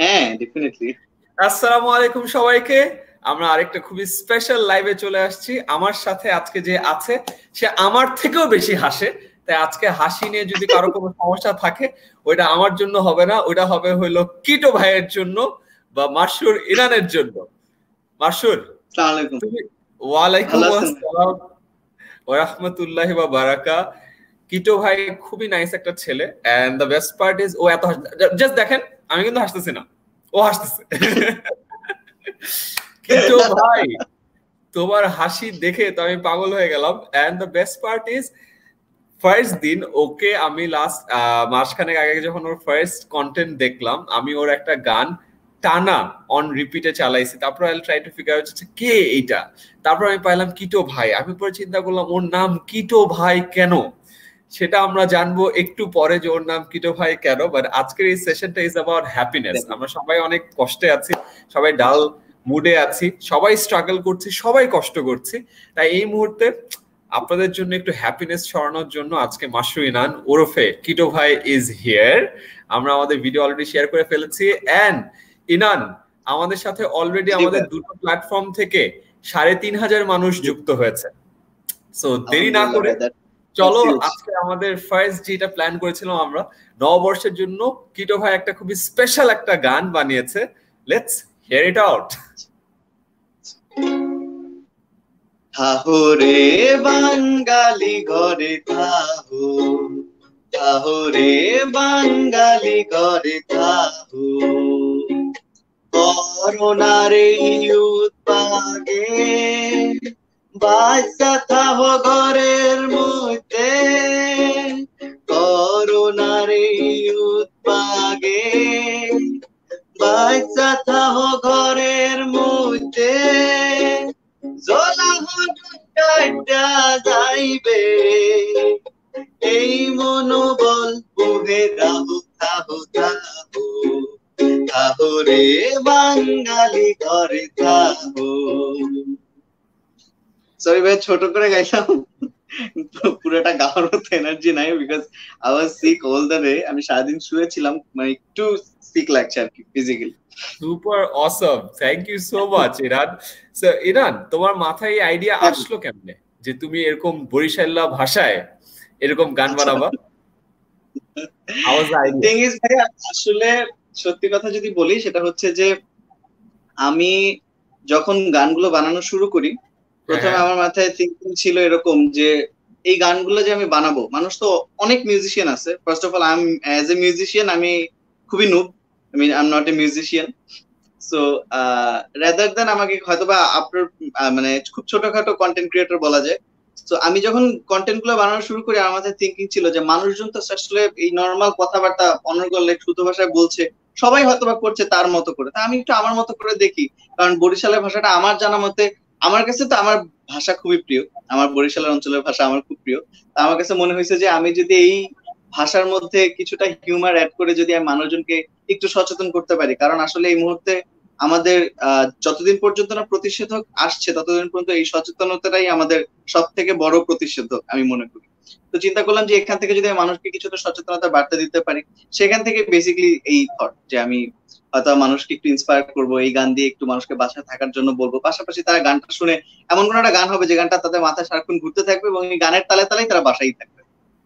হ্যাঁ, ডেফিনেটলি। আসসালামু আলাইকুম সবাইকে। আমরা আরেকটা খুবই স্পেশাল লাইভে চলে আসছি। আমার সাথে আজকে যে আছে সে আমার থেকেও বেশি হাসে, তাই আজকে হাসি নিয়ে যদি কারো কোনো সমস্যা থাকে ওইটা আমার জন্য হবে না, ওইটা হবে হইলো কিটো ভাইয়ের জন্য বা মাসুর ইরানের জন্য। মাসুর, আসসালামু আলাইকুম। তুমি ওয়ালাইকুম ভালো আছেন? আসসালাম ওয়া রাহমাতুল্লাহি ওয়া বারাকা। কিটো ভাই খুবই নাইস একটা ছেলে, and the best part is ও এত জাস্ট দেখেন, আমি কিন্তু হাসতেছি না, ও হাসতেছে। কিটো ভাই, তোমার হাসি দেখে তো আমি পাগল হয়ে গেলাম। And the best part is first দিন ওকে আমি লাস্ট মাসখানেক আগে যখন ওর ফার্স্ট কন্টেন্ট দেখলাম, আমি ওর একটা গান টানা অন রিপিটে চালাইছি। তারপর I try to figure out কে এইটা। তারপর আমি পাইলাম কিটো ভাই। আমি পরে চিন্তা করলাম ওর নাম কিটো ভাই কেন, সেটা আমরা জানবো একটু পরে যে ওর নাম কিটো ভাই কেন। বাট আজকের এই সেশনটা ইজ অ্যাবাউট হ্যাপিনেস। আমরা সবাই অনেক কষ্টে আছি, সবাই ডাল মুডে আছি, সবাই স্ট্রাগল করছি, সবাই কষ্ট করছি। তাই এই মুহূর্তে আপনাদের জন্য একটু হ্যাপিনেস ছড়ানোর জন্য আজকে মাসুর ইনান ওরফে কিটো ভাই ইজ হিয়ার। আমরা আমাদের ভিডিও অলরেডি শেয়ার করে ফেলেছি। এন্ড ইনান, আমাদের সাথে অলরেডি আমাদের দুটো প্ল্যাটফর্ম থেকে ৩৫০০ মানুষ যুক্ত হয়েছে। সো দেরি না করে চলো আজকে আমাদের ফার্স্ট যেটা প্ল্যান করেছিলাম আমরা নববর্ষের জন্য, কিটো ভাই একটা খুবই স্পেশাল একটা গান বানিয়েছে। Let's hear it out. থাহো রে বাঙালি ঘরে থাহো, থাহো রে বাঙালি ঘরে থাহো, করোনার উৎপাগে বাচ্চা থাহো ঘরের মধ্যে, করোনার উৎপাগে বাচ্চা থাহো ঘরের মধ্যে, যাইবে এই মনোবল বুহে রাহু থাহো থাহো, থাহো রে বাঙালি ঘরে থাহো। সরি ভাই, ছোট করে গাইলাম, পুরোটা গাওয়ার মতো এনার্জি নাই, because I was sick all the day. আমি সারাদিন শুয়েছিলাম, মানে একটু সিক লাগছে আর কি physically. Super awesome, thank you so much Iran. So Iran, তোমার মাথায় এই আইডিয়া আসলো কেমনে যে তুমি এরকম বরিশাল্লা ভাষায় এরকম গান বানাবা? আসলে সত্যি কথা যদি বলি, সেটা হচ্ছে যে আমি যখন গানগুলো বানানো শুরু করি, প্রথমে আমার মাথায় থিঙ্কিং ছিল এরকম যে এই গানগুলো যে আমি বানাবো, মানুষ তো অনেক মিউজিশিয়ান আছে। First of all I am as a musician আমি খুবই noob, I mean I am not a musician. So rather than আমাকে হয়তোবা আপনার মানে খুব ছোটখাটো কন্টেন্ট ক্রিয়েটর বলা যায়। তো আমি যখন কন্টেন্ট গুলো বানানো শুরু করি, আমার মাথায় থিঙ্কিং ছিল যে মানুষজন তো আসলে এই নর্মাল কথাবার্তা অনর্গল শুদ্ধ ভাষায় বলছে, সবাই হয়তোবা করছে তার মতো করে, তা আমি একটু আমার মতো করে দেখি। কারণ বরিশালের ভাষাটা আমার জানা মতে, আমার কাছে তো আমার ভাষা খুবই প্রিয়, আমার বরিশালের অঞ্চলের ভাষা আমার খুব প্রিয়। আমার কাছে মনে হয়েছে যে আমি যদি এই ভাষার মধ্যে কিছুটা হিউমার অ্যাড করে যদি আমি মানুষজনকে একটু সচেতন করতে পারি, কারণ আসলে এই মুহূর্তে আমাদের যতদিন পর্যন্ত না প্রতিষেধক আসছে ততদিন পর্যন্ত এই সচেতনতাটাই আমাদের সব থেকে বড় প্রতিষেধক আমি মনে করি। তো চিন্তা করলাম যে এখান থেকে যদি আমি মানুষকে কিছুটা সচেতনতা বার্তা দিতে পারি, সেখান থেকে বেসিক্যালি এই থট যে আমি হয়তো মানুষকে একটু ইন্সপায়ার করবো, এই গান দিয়ে একটু মানুষকে বাসায় থাকার জন্য বলবো, পাশাপাশি তারা গানটা শুনে এমন কোন একটা গান হবে যে গানটা তাদের মাথায় সারাক্ষণ ঘুরতে থাকবে এবং এই গানের তালে তালেই তারা বাসায় থাকবে।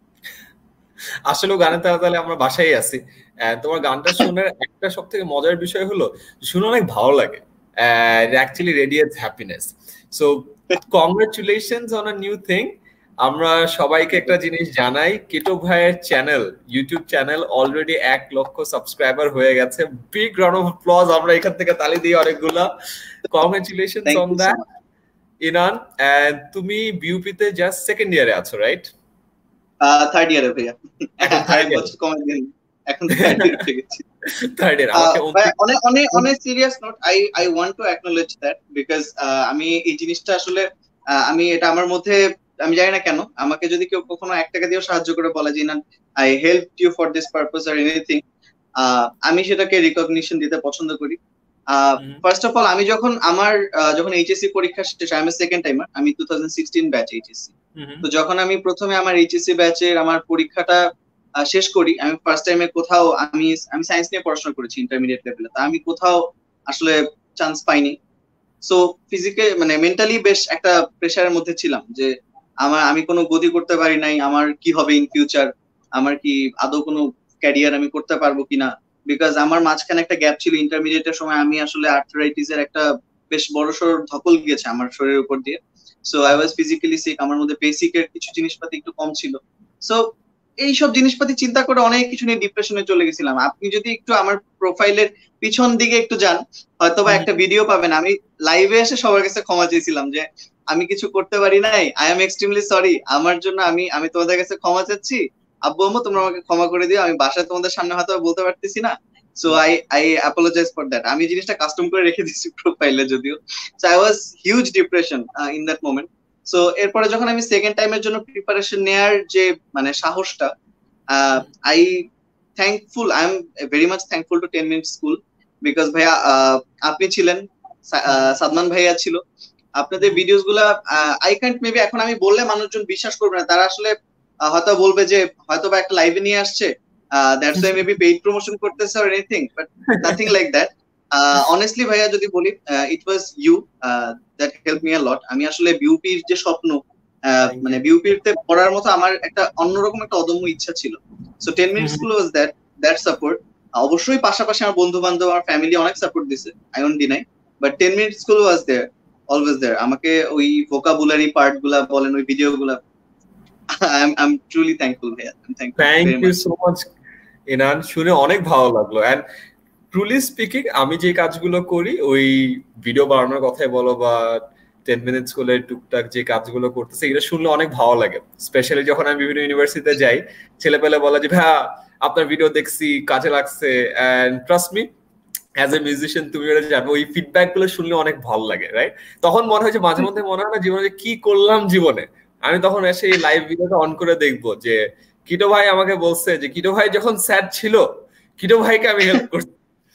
আসলে গানের তালে তালে আমরা বাসায় আছি। তোমার গানটা শুনে একটা সব থেকে মজার বিষয় হলো শুনে অনেক ভালো লাগে, actually radiates happiness. So congratulations on a new thing. আমরা সবাইকে একটা জিনিস জানাই, কিটো ভাইয়ের চ্যানেল, ইউটিউব চ্যানেল অলরেডি 1 লক্ষ সাবস্ক্রাইবার হয়ে গেছে। বিগ রাউন্ড অফ অ্যাপ্লজ, আমরা এখান থেকে তালি দিই অনেকগুলা। Congratulations on that Inan. তুমি বিউপি তে জাস্ট সেকেন্ড ইয়ারে আছো, রাইট? থার্ড ইয়ারে ভাইয়া, এখন থার্ড বছর কমে দিন, এখন থার্ড ইয়ারে উঠে গেছি। Third year. অনেক serious note, I want to acknowledge that, because আমি এই জিনিসটা আসলে আমি এটা আমার মধ্যে, আমি জানি না কেন, আমাকে যদি কেউ কখনো 1 টাকা দিয়েও সাহায্য করে বলে যে না I help you for this purpose or anything, আমি সেটাকে রিকগনিশন দিতে পছন্দ করি। ফার্স্ট অফ অল আমি যখন এইচএসসি পরীক্ষা শেষ, আমি সেকেন্ড টাইমার, আমি 2016 ব্যাচ এইচএসসি। তো যখন আমি প্রথমে আমার এইচএসসি ব্যাচের আমার পরীক্ষাটা শেষ করি, আমি ফার্স্ট টাইমে কোথাও আমি আমি সায়েন্স নিয়ে পড়াশোনা করেছি ইন্টারমিডিয়েট লেভেলে, তা আমি কোথাও আসলে চান্স পাইনি। সো ফিজিক্যালি মানে মেন্টালি বেশ একটা প্রেশারের মধ্যে ছিলাম যে আমি কোনো গতি করতে পারি নাই, আমার কি হবে ইন ফিউচার, আমার কি আদৌ কোনো ক্যারিয়ার আমি করতে পারবো কিনা, বিকজ আমার মাঝখানে একটা গ্যাপ ছিল ইন্টারমিডিয়েটের সময়, আমি আসলে আর্থ্রাইটিস এর একটা বেশ বড়সড় ধকল গিয়েছে আমার শরীরের উপর দিয়ে। So I was physically sick, আমার মধ্যে বেসিকের কিছু জিনিসপাতি একটু কম ছিল। সো এইসব জিনিসপাতি চিন্তা করে অনেক কিছু নিয়ে ডিপ্রেশনে চলে গেছিলাম। আপনি যদি একটু আমার প্রোফাইলের পিছন দিকে একটু যান, হয়তোবা একটা ভিডিও পাবেন আমি লাইভে এসে সবার কাছে ক্ষমা চেয়েছিলাম যে আমি কিছু করতে পারি নাই, আই এম এক্সট্রিমলি সরি, আমার জন্য আমি আমি তোমাদের কাছে ক্ষমা চাচ্ছি, আব্বু আম্মু তোমরা আমাকে ক্ষমা করে দিও, আমি বাসায় তোমাদের সামনে হয়তো বলতে পারতেছি না, so I I apologize for that. আমি জিনিসটা কাস্টম করে রেখে দিচ্ছি প্রোফাইলে যদিও। So I was huge depression in that moment. So এরপরে যখন আমি সেকেন্ড টাইমের জন্য প্রিপারেশন নেয়ার যে মানে সাহসটা, I thankful, I am very much thankful to 10 minute school, because ভাইয়া আপনি ছিলেন, সাদমান ভাইয়া ছিল, আপনাদের ভিডিওস গুলা আই ক্যান্ট মেবি, এখন আমি বললে মানুষজন বিশ্বাস করবে না, তারা আসলে হয়তো বলবে যে হয়তো বা একটা লাইভে নিয়ে আসছে, that's why maybe paid promotion করতেছে or anything, but nothing like that. Honestly ভাইয়া যদি বলি, it was you that help me a lot. আমি আসলে বিউপির যে স্বপ্ন, মানে বিউপির তে পড়ার মতো আমার একটা অন্যরকম একটা অদম্য ইচ্ছা ছিল। So 10 minute school was that support. অবশ্যই পাশাপাশি আমার বন্ধু বান্ধব, আমার ফ্যামিলি অনেক সাপোর্ট দিছে, I won't deny, but 10 minute school was there, always there. আমাকে ওই ভোকাবুলারি পার্ট গুলা বলেন, ওই ভিডিও গুলা, I'm truly thankful ভাইয়া, thank you so much Inan, শুনে অনেক ভালো লাগলো। এন্ড ট্রুলি স্পিকিং, আমি যে কাজগুলো করি, ওই ভিডিও বানানোর কথাই বলো বা 10 মিনিট স্কুলের টুকটাক যে কাজগুলো করতেছে, এটা শুনলে অনেক ভালো লাগে। স্পেশালি যখন আমি বিভিন্ন ইউনিভার্সিটিতে যাই, ছেলেপেলে বলে যে ভাইয়া আপনার ভিডিও দেখছি, কাজে লাগছে, and trust me as a musician তুমি এটা জানো, ওই ফিডব্যাক গুলো শুনলে অনেক ভালো লাগে, রাইট? তখন মনে হয় যে মাঝে মধ্যে মনে হয় না জীবনে কি করলাম জীবনে, আমি তখন এসে এই লাইভ ভিডিওটা অন করে দেখবো যে কিটো ভাই আমাকে বলছে যে কিটো ভাই যখন স্যাড ছিল, কিটো ভাইকে আমি হেল্প করছি,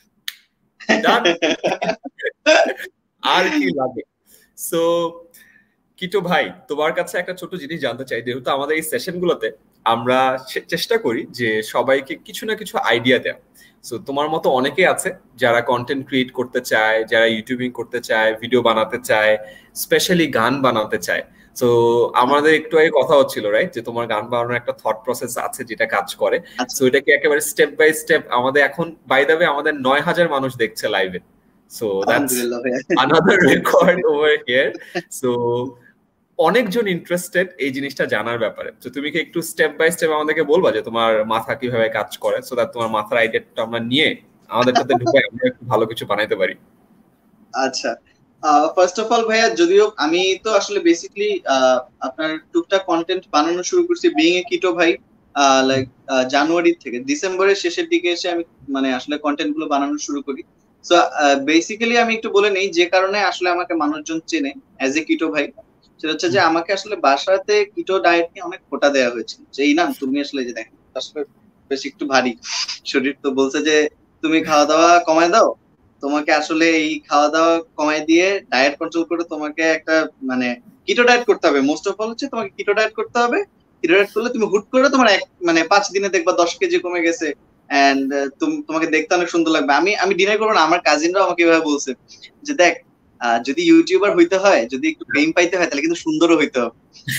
আর কি লাগে। সো কিটো ভাই, তোমার কাছে একটা ছোট জিনিস জানতে চাই, যেহেতু আমাদের এই সেশন গুলোতে আমরা চেষ্টা করি যে সবাইকে কিছু না কিছু আইডিয়া দেওয়া। সো তোমার মতো অনেকেই আছে যারা কন্টেন্ট ক্রিয়েট করতে চায়, যারা ইউটিউবিং করতে চায়, ভিডিও বানাতে চায়, স্পেশালি গান বানাতে চায়। সো আমাদের একটু আগে কথা হচ্ছিল, রাইট, যে তোমার গান বানানোর একটা থট প্রসেস আছে যেটা কাজ করে। সো এটা কি একেবারে স্টেপ বাই স্টেপ? আমাদের এখন বাই দ্য ওয়ে আমাদের 9,000 মানুষ দেখছে লাইভে, so that's another record over here. So অনেকজন ইন্টারেস্টেড এই জিনিসটা জানার ব্যাপারে। তো তুমি কি একটু স্টেপ বাই স্টেপ আমাদেরকে বলবা যে তোমার মাথা কিভাবে কাজ করে, সো দ্যাট তোমার মাথার আইডিয়াটা আমরা নিয়ে আমাদেরটাতে ঢুকে আমরা একটু ভালো কিছু বানাইতে পারি? আচ্ছা, ফার্স্ট অফ অল ভাইয়া, যদিও আমি তো আসলে বেসিক্যালি আপনার টুকটাক কন্টেন্ট বানানো শুরু করছি বিইং এ কিটো ভাই, লাইক জানুয়ারি থেকে ডিসেম্বরের শেষের দিকে এসে আমি মানে আসলে কন্টেন্ট গুলো বানানো শুরু করি। সো বেসিক্যালি আমি একটু বলে নেই যে কারণে আসলে আমাকে মানুষজন চেনে অ্যাজ এ কিটো ভাই, সেটা হচ্ছে যে আমাকে আসলে বাসাতে কিটো ডায়েট নিয়ে অনেক খোটা দেওয়া হয়েছিল, যে এই না তুমি আসলে যে দেখো আসলে বেশ একটু ভারী শরীর, তো বলছে যে তুমি খাওয়া দাওয়া কমায় দাও, তোমাকে আসলে এই খাওয়া দাওয়া কমায় দিয়ে ডায়েট কন্ট্রোল করে তোমাকে একটা মানে কিটো ডায়েট করতে হবে। মোস্ট অফ অল হচ্ছে তোমাকে কিটো ডায়েট করতে হবে, কিটো ডায়েট করলে তুমি হুট করে তোমার মানে 5 দিনে দেখবা 10 কেজি কমে গেছে, এন্ড তোমাকে দেখতে অনেক সুন্দর লাগবে। আমি ডিনাই করবো না, আমার কাজিনরাও আমাকে এভাবে বলছে যে দেখ, যদি ইউটিউবার হইতে হয়, যদি একটু ফেম পাইতে হয়, তাহলে কিন্তু সুন্দরও হইতে হবে।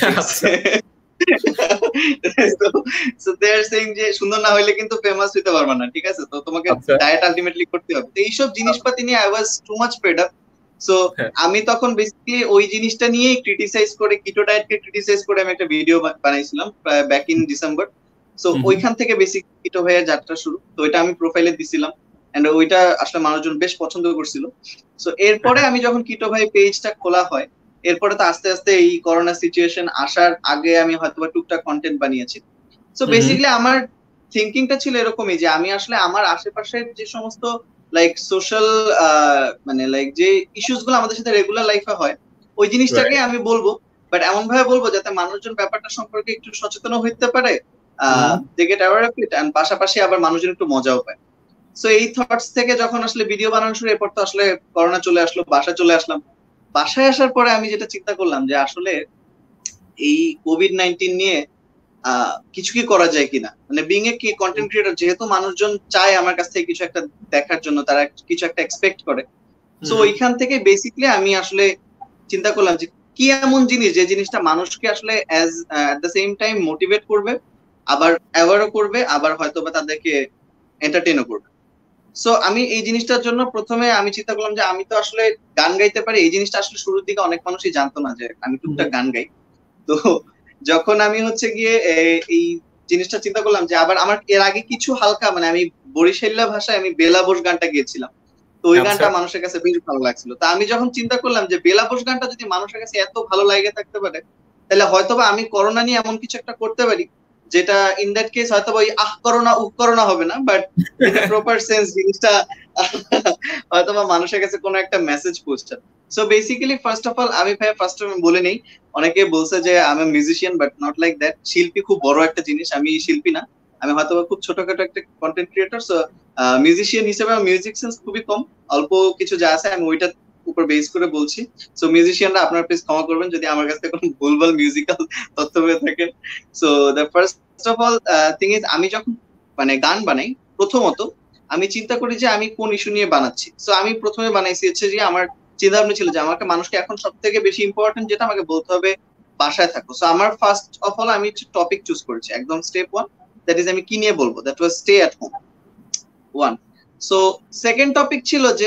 সো দে আর সেইং যে সুন্দর না হইলে কিন্তু ফেমাস হইতে পারবে না, ঠিক আছে? তো তোমাকে ডায়েট আলটিমেটলি করতে হবে। তো এইসব জিনিসপাতি নিয়ে I was too much fed up. So আমি তখন বেসিক্যালি ওই জিনিসটা নিয়ে ক্রিটিসাইজ করে, কিটো ডায়েটকে ক্রিটিসাইজ করে আমি একটা ভিডিও বানাইছিলাম ব্যাক ইন ডিসেম্বর। সো ওইখান থেকে বেসিক কিটো ভাইয়ের যাত্রা শুরু। তো এটা আমি প্রোফাইলে দিছিলাম, এন্ড ওইটা আসলে মানুষজন বেশ পছন্দ করছিল। সো এরপরে আমি যখন কিটো ভাই পেজটা খোলা হয়, এরপরে তো আস্তে আস্তে এই করোনা সিচুয়েশন আসার আগে আমি হয়তো টুকটাক কন্টেন্ট বানিয়েছি। সো বেসিক্যালি আমার থিঙ্কিংটা ছিল এরকমই যে আমি আসলে আমার আশেপাশের যে সমস্ত লাইক সোশ্যাল মানে লাইক যে ইস্যুস গুলো আমাদের সাথে রেগুলার লাইফে হয়, ওই জিনিসটাকে আমি বলবো, বাট এমন ভাবে বলবো যাতে মানুষজন ব্যাপারটা সম্পর্কে একটু সচেতন হইতে পারে, they get aware of it, and পাশাপাশি আবার মানুষজন একটু মজাও পায়। সো এই থটস থেকে যখন আসলে ভিডিও বানানো শুরু, এরপর তো আসলে করোনা চলে আসলো, বাসায় চলে আসলাম। বাসায় আসার পরে আমি যেটা চিন্তা করলাম যে আসলে এই কোভিড-19 নিয়ে কিছু কি করা যায় কিনা, মানে বিং এ কি কন্টেন্ট ক্রিয়েটর, যেহেতু মানুষজন চায় আমার কাছ থেকে কিছু একটা দেখার জন্য, তারা কিছু একটা এক্সপেক্ট করে, সো ওইখান থেকে বেসিকলি আমি আসলে চিন্তা করলাম যে কি এমন জিনিস যে জিনিসটা মানুষকে আসলে at the same time motivate করবে, আবার অ্যাওয়ারও করবে, আবার হয়তো বা তাদেরকে এন্টারটেইনও করবে। সো আমি এই জিনিসটার জন্য প্রথমে আমি চিন্তা করলাম যে আমি তো আসলে গান গাইতে পারি। এই জিনিসটা আসলে শুরুর দিকে অনেক মানুষই জানতো না যে আমি টুকটাক গান গাই। তো যখন আমি হচ্ছে গিয়ে এই জিনিসটা চিন্তা করলাম যে আবার আমার এর আগে কিছু হালকা, মানে আমি বরিশাল্লা ভাষায় আমি বেলা বোস গানটা গিয়েছিলাম, তো ওই গানটা মানুষের কাছে বেশ ভালো লাগছিল। তা আমি যখন চিন্তা করলাম যে বেলা বোস গানটা যদি মানুষের কাছে এত ভালো লাগে থাকতে পারে, তাহলে হয়তোবা আমি করোনা নিয়ে এমন কিছু একটা করতে পারি যেটা ইন দ্যাট কেস হয়তোবা ওই করোনা করোনা হবে না, বাট প্রপার সেন্স জিনিসটা হয়তোবা মানুষের কাছে কোনো একটা মেসেজ পৌঁছাবে। So basically first of all আমি ভাই ফার্স্ট অফ বলে নেই, অনেকে বলছে যে আমি musician, but not like that. শিল্পী খুব বড় একটা জিনিস, আমি শিল্পী না, আমি হয়তো খুব ছোটখাটো একটা কন্টেন্ট ক্রিয়েটর। সো মিউজিশিয়ান হিসেবে আমার মিউজিক সেন্স খুবই কম, অল্প কিছু যা আছে আমি ওইটার উপর বেস করে বলছি। সো মিউজিশিয়ানরা আপনারা প্লিজ ক্ষমা করবেন যদি আমার কাছে কোনো ভুলভাল মিউজিক্যাল তথ্য পেয়ে থাকেন। So the first of all thing is, আমি যখন মানে গান বানাই, প্রথমত আমি চিন্তা করি যে আমি কোন ইস্যু নিয়ে বানাচ্ছি। সো আমি প্রথমে বানাইছি হচ্ছে যে আমার চিন্তা ভাবনা ছিল যে আমাকে মানুষকে এখন সব থেকে বেশি ইম্পর্টেন্ট যেটা আমাকে বলতে হবে, বাসায় থাকো। সো আমার ফার্স্ট অফ অল আমি টপিক চুজ করেছি একদম স্টেপ 1, দ্যাট ইজ আমি কি নিয়ে বলবো, that was stay at home 1। So second topic ছিল যে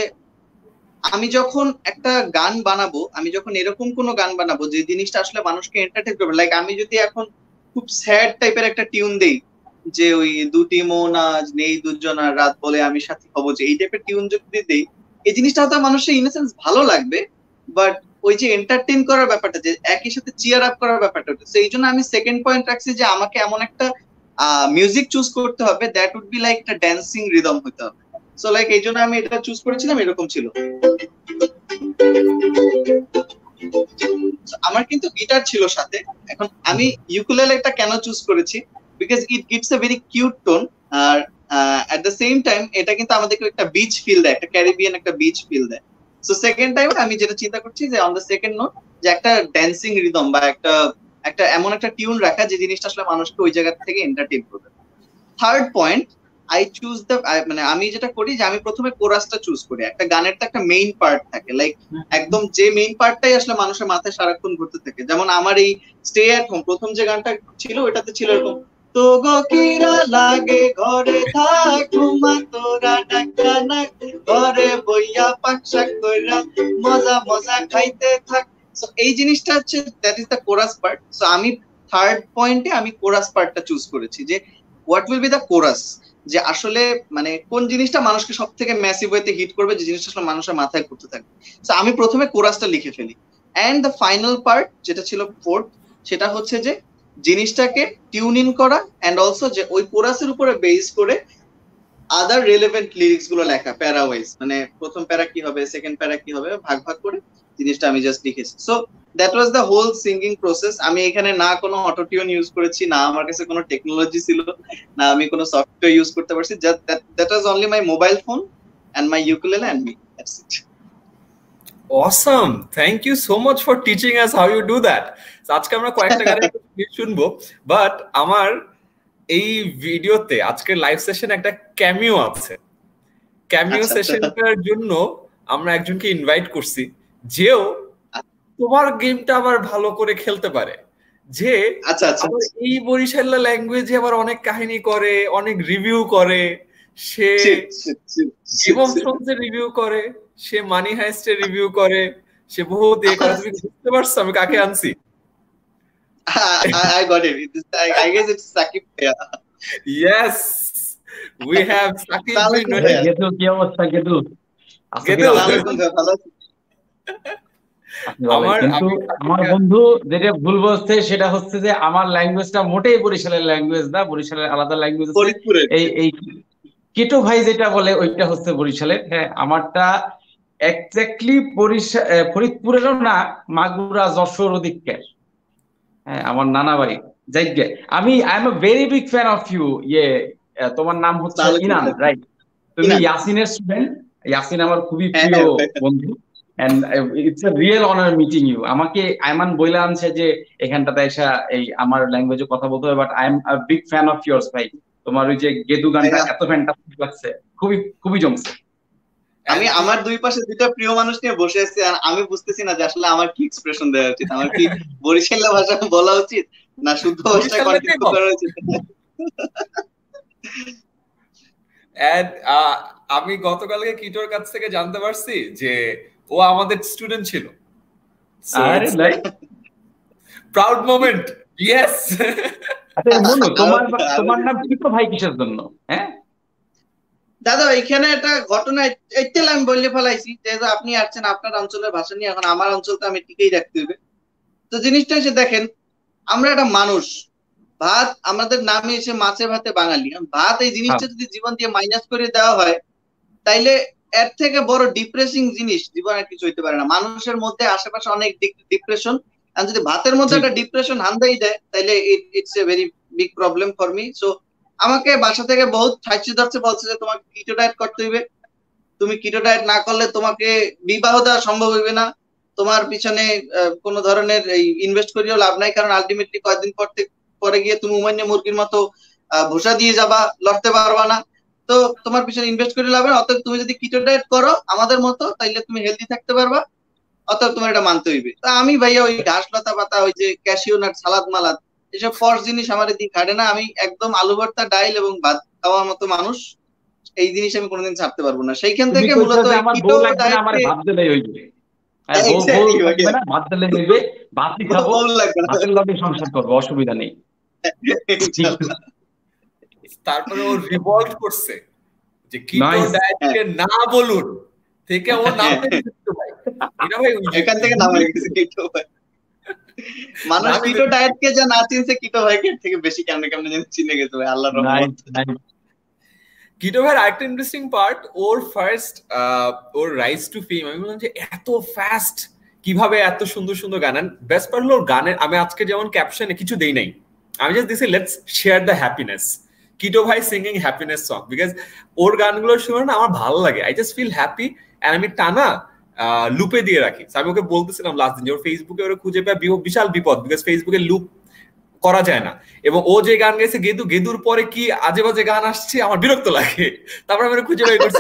আমি যখন একটা গান বানাবো, আমি যখন এরকম কোনো গান বানাবো যে জিনিসটা আসলে মানুষকে এন্টারটেইন করবে, লাইক আমি যদি এখন খুব স্যাড টাইপের একটা টিউন দেই, যে ওই দুটি মন আজ নেই দুজনার রাত বলে আমি সাথী হব, যে এই টাইপের টিউন যদি দেই, এই জিনিসটা হয়তো মানুষের ইনোসেন্স ভালো লাগবে, বাট ওই যে এন্টারটেইন করার ব্যাপারটা, যে একই সাথে চিয়ার আপ করার ব্যাপারটা, সেই জন্য আমি সেকেন্ড পয়েন্ট রাখছি যে আমাকে এমন একটা মিউজিক চুজ করতে হবে দ্যাট উড বি লাইক একটা ড্যান্সিং রিদম হতে হবে। সো লাইক এই জন্য আমি এটা চুজ করেছিলাম, এরকম ছিল। আমার কিন্তু গিটার ছিল সাথে। এখন আমি ইউকুলেলেটা কেন চুজ করেছি, because it gives a very cute tone, আর এট দ্য সেম টাইম এটা কিন্তু আমাদেরকে একটা বিচ ফিল দেয়, একটা ক্যারিবিয়ান একটা বিচ ফিল দেয়। সো সেকেন্ড টাইম আমি যেটা চিন্তা করছি যে অন দ্য সেকেন্ড নোট যে একটা ড্যান্সিং রিদম বা একটা একটা এমন একটা টিউন রাখা যে জিনিসটা আসলে মানুষকে ওই জায়গা থেকে এন্টারটেইন করবে। Third point, I choose the, মানে আমি যেটা করি যে আমি প্রথমে কোরাসটা চুজ করি। একটা গানের তো একটা মেইন পার্ট থাকে, লাইক একদম যে মেইন পার্টটাই আসলে মানুষের মাথায় সারাক্ষণ ঘুরতে থাকে। যেমন আমার এই স্টে এট হোম প্রথম যে গানটা ছিল ওটাতে ছিল এরকম, তো গো কিরা লাগে ঘরে থাক ঘুমা তোরা ডাকা না, ঘরে বইয়া পাকশাক কইরা মজা মজা খাইতে থাক। সো এই জিনিসটা হচ্ছে that is the chorus part. So আমি থার্ড পয়েন্টে আমি কোরাস পার্টটা চুজ করেছি, যে what will be the chorus, যে আসলে মানে কোন জিনিসটা মানুষকে সব থেকে ম্যাসিভ ওয়েতে হিট করবে, যে জিনিসটা আসলে মানুষের মাথায় ঘুরতে থাকবে। সো আমি প্রথমে কোরাসটা লিখে ফেলি, এন্ড দ্য ফাইনাল পার্ট যেটা ছিল ফোর্থ, সেটা হচ্ছে যে জিনিসটাকে টিউন ইন করা, এন্ড অলসো যে ওই কোরাসের উপরে বেস করে আদার রিলেভেন্ট লিরিক্স গুলো লেখা প্যারা ওয়াইজ, মানে প্রথম প্যারা কি হবে, সেকেন্ড প্যারা কি হবে, ভাগ ভাগ করে জিনিসটা আমি জাস্ট লিখেছি। So that was the whole singing process. আমি এখানে না কোনো অটোটিউন ইউজ করেছি, না আমার কাছে কোনো টেকনোলজি ছিল, না আমি কোনো সফটওয়্যার ইউজ করতে পারছি, just that was only my mobile phone and my ukulele and me, that's it. Awesome. Thank you so much for teaching us how you do that. So আজকে আমরা কয়েকটা গানের শুনবো, বাট আমার এই ভিডিওতে আজকের লাইভ সেশন একটা ক্যামিও আছে। ক্যামিও সেশনটার জন্য আমরা একজনকে ইনভাইট করছি, যেও তোমার গেমটা আবার ভালো করে খেলতে পারে, যে এই বরিশাল্লা ল্যাঙ্গুয়েজে আবার অনেক কাহিনী করে, অনেক রিভিউ করে, সে গেম অফ থ্রোনস রিভিউ করে, সে মানি হাইস্টের রিভিউ করে, সে বহুত এ করে। তুমি বুঝতে পারছো আমি কাকে আনছি? I got it. I guess it's Sakib. Yes, we have Sakib. Gedu কি অবস্থা গেদু? আমার বন্ধু যেটা ভুল বলছে সেটা হচ্ছে যে আমার ল্যাঙ্গুয়েজটা মোটেই বরিশালের ল্যাঙ্গুয়েজ না, বরিশালের আলাদা ল্যাঙ্গুয়েজ আছে। এই কেটো ভাই যেটা বলে ওইটা হচ্ছে বরিশালের। হ্যাঁ, আমারটা এক্স্যাক্টলি ফরিদপুরেরও না, মাগুরা যশোর ওদিককার। হ্যাঁ, আমার নানা বাড়ি। যাই গে, I am a very big fan of you. তোমার নাম হচ্ছে ইনান, রাইট? তুমি ইয়াসিনের স্টুডেন্ট। ইয়াসিন আমার খুবই প্রিয় বন্ধু। and it's a real honor meeting you. আমাকে আইমান বইলা আনছে যে এখানটাতে এসে এই আমার ল্যাঙ্গুয়েজে কথা বলতে হবে, but I am a big fan of years ভাই। তোমার ওই যে গেদু গানটা এত ফ্যান্টাস্টিক লাগছে, খুবই খুবই জমছে। আমি আমার দুই পাশে দুইটা প্রিয় মানুষ নিয়ে বসে আছি আর আমি বুঝতেছি না যে আসলে আমার কি এক্সপ্রেশন দেওয়া উচিত, আমার কি বরিশালের ভাষা বলা উচিত না শুদ্ধ ভাষায় কন্টিনিউ করা উচিত। আমি গতকালকে কিটোর কাছ থেকে জানতে পারছি যে ও আমাদের স্টুডেন্ট ছিল। আরে লাইক প্রাউড মোমেন্ট। ইয়েস। আচ্ছা বলো তোমার নাম কিটো ভাই কিসের জন্য? হ্যাঁ দাদা এখানে একটা ঘটনা এইতেল আমি বললে ফেলাইছি, যেহেতু আপনি আসছেন আপনার অঞ্চলের ভাষা নিয়ে, এখন আমার অঞ্চলটা আমি টিকেই রাখতে হবে। তো জিনিসটা এসে দেখেন, আমরা একটা মানুষ, ভাত আমাদের নামে এসে মাছে ভাতে বাঙালি, ভাত এই জিনিসটা যদি জীবন দিয়ে মাইনাস করে দেওয়া হয় তাইলে এর থেকে বড় ডিপ্রেসিং জিনিস জীবনে কিছু হইতে পারে না। মানুষের মধ্যে আশেপাশে অনেক ডিপ্রেশন, আর যদি ভাতের মধ্যে একটা ডিপ্রেশন হান্দাই দেয় তাইলে it's a very big problem for me. So আমাকে বাসা থেকে বহুত ঠাইচি ধরছে, বলছে যে তোমাকে কিটো ডায়েট করতে হইবে, তুমি কিটো ডায়েট না করলে তোমাকে বিবাহ দেওয়া সম্ভব হইবে না, তোমার পিছনে কোনো ধরনের ইনভেস্ট করিও লাভ নাই, কারণ আলটিমেটলি কয়েকদিন পরে গিয়ে তুমি উমান্য মুরগির মতো ভুসা দিয়ে যাবা, লড়তে পারবা না, তো তোমার পিছনে ইনভেস্ট করে লাভ না। অতএব তুমি যদি কিটো ডায়েট করো আমাদের মতো তাইলে তুমি হেলদি থাকতে পারবা, অতএব তোমার এটা মানতে হইবে। তা আমি ভাইয়া ওই ঘাস লতা পাতা, ওই যে ক্যাশিউ নাট, সালাদ মালাদ, এসব ফর্স জিনিস আমার দিক খাটে না। আমি একদম আলু ভর্তা ডাইল এবং ভাত খাওয়ার মতো মানুষ, এই জিনিস আমি কোনোদিন ছাড়তে পারবো না। সেইখান থেকে মূলত কিটো অসুবিধা নেই। তারপরে ও রিভল্ট করছে যে কিটো ডায়েটকে না বলুন থেকে ও নাম কিটো ভাই। এটা ভাই এখান থেকে নাম হয়ে গেছে কিটো ভাই। মানুষ কিটো ডায়েটকে যা না চিনছে কিটো ভাইকে থেকে বেশি কেমনে কেমনে যেন চিনে গেছে ভাই, আল্লাহর রহমত। কিটো ভাইয়ের আরেকটা ইন্টারেস্টিং পার্ট, ওর ফার্স্ট ওর রাইজ টু ফেম, আমি বললাম যে এত ফাস্ট কিভাবে এত সুন্দর সুন্দর গান। বেস্ট পার্ট হলো ওর গানের, আমি আজকে যেমন ক্যাপশনে কিছু দেই নাই, আমি জাস্ট দিছি let's share the happiness, Kito ভাই সিঙ্গিং হ্যাপিনেস সং, বিকজ ওর গানগুলো শুনে না আমার ভালো লাগে, I just feel happy, and আমি টানা লুপে দিয়ে রাখি। আমি ওকে বলতেছিলাম লাস্ট দিন যে ওর ফেসবুকে ওরা খুঁজে পায় বিশাল বিপদ, বিকজ ফেসবুকে লুপ করা যায় না, এবং ও যে গান গেছে গেদু, গেদুর পরে কি আজে বাজে গান আসছে আমার বিরক্ত লাগে, তারপর আমি খুঁজে বের করছি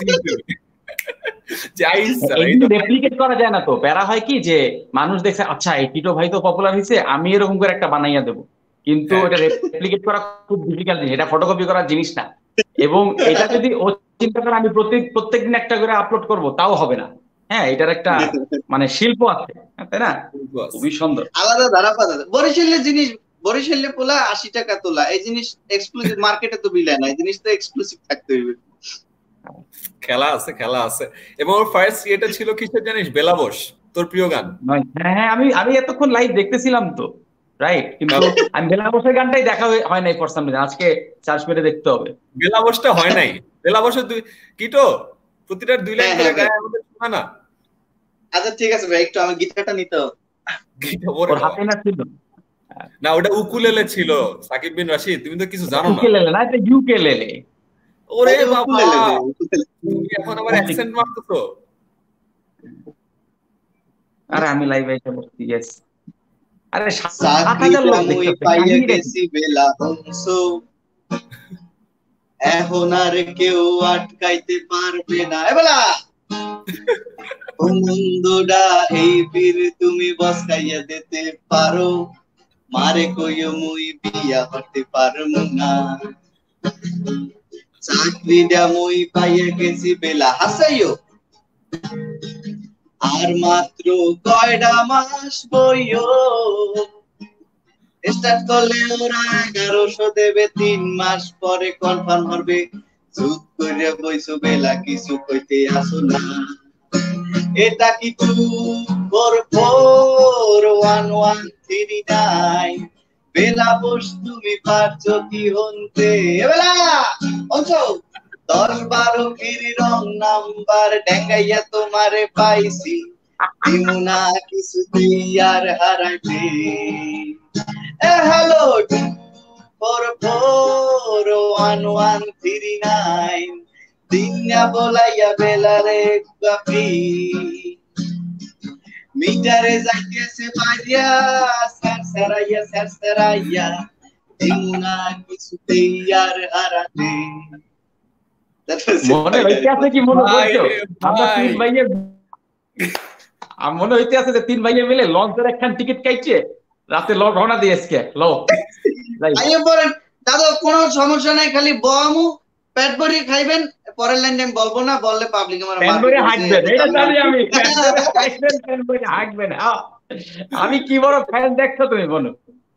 রেপ্লিকেট করা যায় না। তো প্যারা হয় কি যে মানুষ দেখছে আচ্ছা এই কিটো ভাই তো পপুলার হয়েছে, আমি এরকম করে একটা বানাইয়া দেবো, কিন্তু এটা রেপ্লিকেট করা খুব ডিফিকাল্ট জিনিস, এটা ফটোকপি করার জিনিস না। এবং এটা যদি ও চিন্তা করে আমি প্রত্যেকদিন একটা করে আপলোড করব, তাও হবে না। হ্যাঁ, এটার একটা মানে শিল্প আছে, তাই না? খুবই সুন্দর, আলাদা ধারা পাতা। বরিশালের জিনিস, বরিশালে পোলা 80 টাকা তোলা, এই জিনিস এক্সক্লুসিভ, মার্কেটে তো বিলে না, এই জিনিস তো এক্সক্লুসিভ থাকতে হইবে। খেলা আছে, খেলা আছে। এবং ওর ফার্স্ট ইয়েটা ছিল কিসের জানিস? বেলাবোস, তোর প্রিয় গান। হ্যাঁ, আমি এতক্ষণ লাইভ দেখতেছিলাম তো, রাইট, কিন্তু আমি বেলাবোসের গানটাই দেখা হয় নাই ফর সাম রিজন, আজকে সার্চ করে দেখতে হবে। বেলাবোসটা হয় নাই, বেলাবোসের কিটো প্রতিটার 2 লাইন করে গায়, আমাদের শোনা না। আচ্ছা ঠিক আছে ভাই, একটু আমার গিটারটা নিতে হবে। ওর হাতে না ছিল না, ওটা উকুলেলে ছিল। সাকিব বিন রাশিদ, তুমি তো কিছু জানো না। উকুলেলে না, এটা ইউকেলেলে। ওরে বাবা, তুমি এখন আবার অ্যাকসেন্ট মারতেছো। আরে আমি লাইভ আইতে বলছি, यस। আরে 7000 লোক দেখতেছে, পাইয়া গেছি বেলা হংসো, এখন আর কেউ আটকাইতে পারবে না। এবেলা ও মুন্দুডা এই বীর তুমি বসকাইয়া দিতে পারো, মারে কইও মুই বিয়া হতে পারমু না, চাকরিটা মুই পাইয়া গেছি বেলা হাসাইও, আর মাত্র কয়টা মাস বইও, স্টার্ট করলে ওরা 1100 দেবে, 3 মাস পরে কনফার্ম হবে, চুপ করে বইছো বেলা কিছু কইতে আসো না, এটা কি 2441139 বেলা বস তুমি পারছো কি হনতে? বেলা অঞ্চো 10-12 ফিরি রং নাম্বার ডেঙ্গাইয়া তোমারে পাইছি, দিমুনা কিছুতেই আর হারাইতে। হ্যালো 2441139 দিনা বলাইয়া বেলারে বাপি, মিটারে যাইতেছে পাইয়া সারাইয়া দিমুনা কিছুতেই আর হারাতে। মনে হইতে আছে কি মনে করছো আমরা তিন ভাইয়ে মনে হইতে আছে যে তিন ভাইয়ে মিলে লঞ্চের একখান টিকিট কাটছে রাতে রওনা দিয়ে আজকে লো আইয়া পড়েন দাদা, কোনো সমস্যা নাই, খালি বমু পেট ভরে খাইবেন, পরের লাইন আমি বলবো না, বললে পাবলিক আমার পেট ভরে হাঁকবেন, এটা জানি আমি, পেট ভরে হাঁকবেন। আমি কি বড় ফ্যান দেখছো তুমি বলো।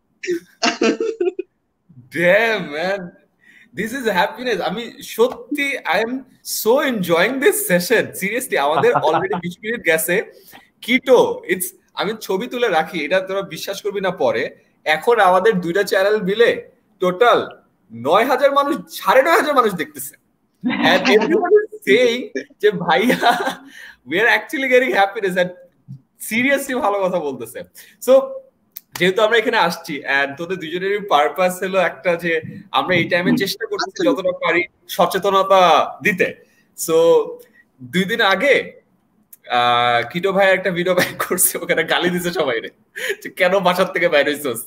Damn man, this is happiness. আমি সত্যি I am so enjoying this session. Seriously, আমাদের অলরেডি 20 মিনিট গেছে। কিটো ইটস, আমি ছবি তুলে রাখি, এটা তোরা বিশ্বাস করবি না পরে। এখন আমাদের দুইটা চ্যানেল মিলে টোটাল 9,000 মানুষ, 9,500 মানুষ দেখতেছে। And everyone is saying যে ভাইয়া we are actually getting happiness and seriously ভালো কথা বলতেছে। So যেহেতু আমরা এখানে আসছি এন্ড তোদের দুজনেরই পারপাস হলো একটা যে আমরা এই টাইমে চেষ্টা করছি যতটা পারি সচেতনতা দিতে। সো 2 দিন আগে কিটো ভাই একটা ভিডিও বাইর করছে, ওখানে গালি দিছে সবাইরে যে কেন বাসার থেকে বাইরে হইছস।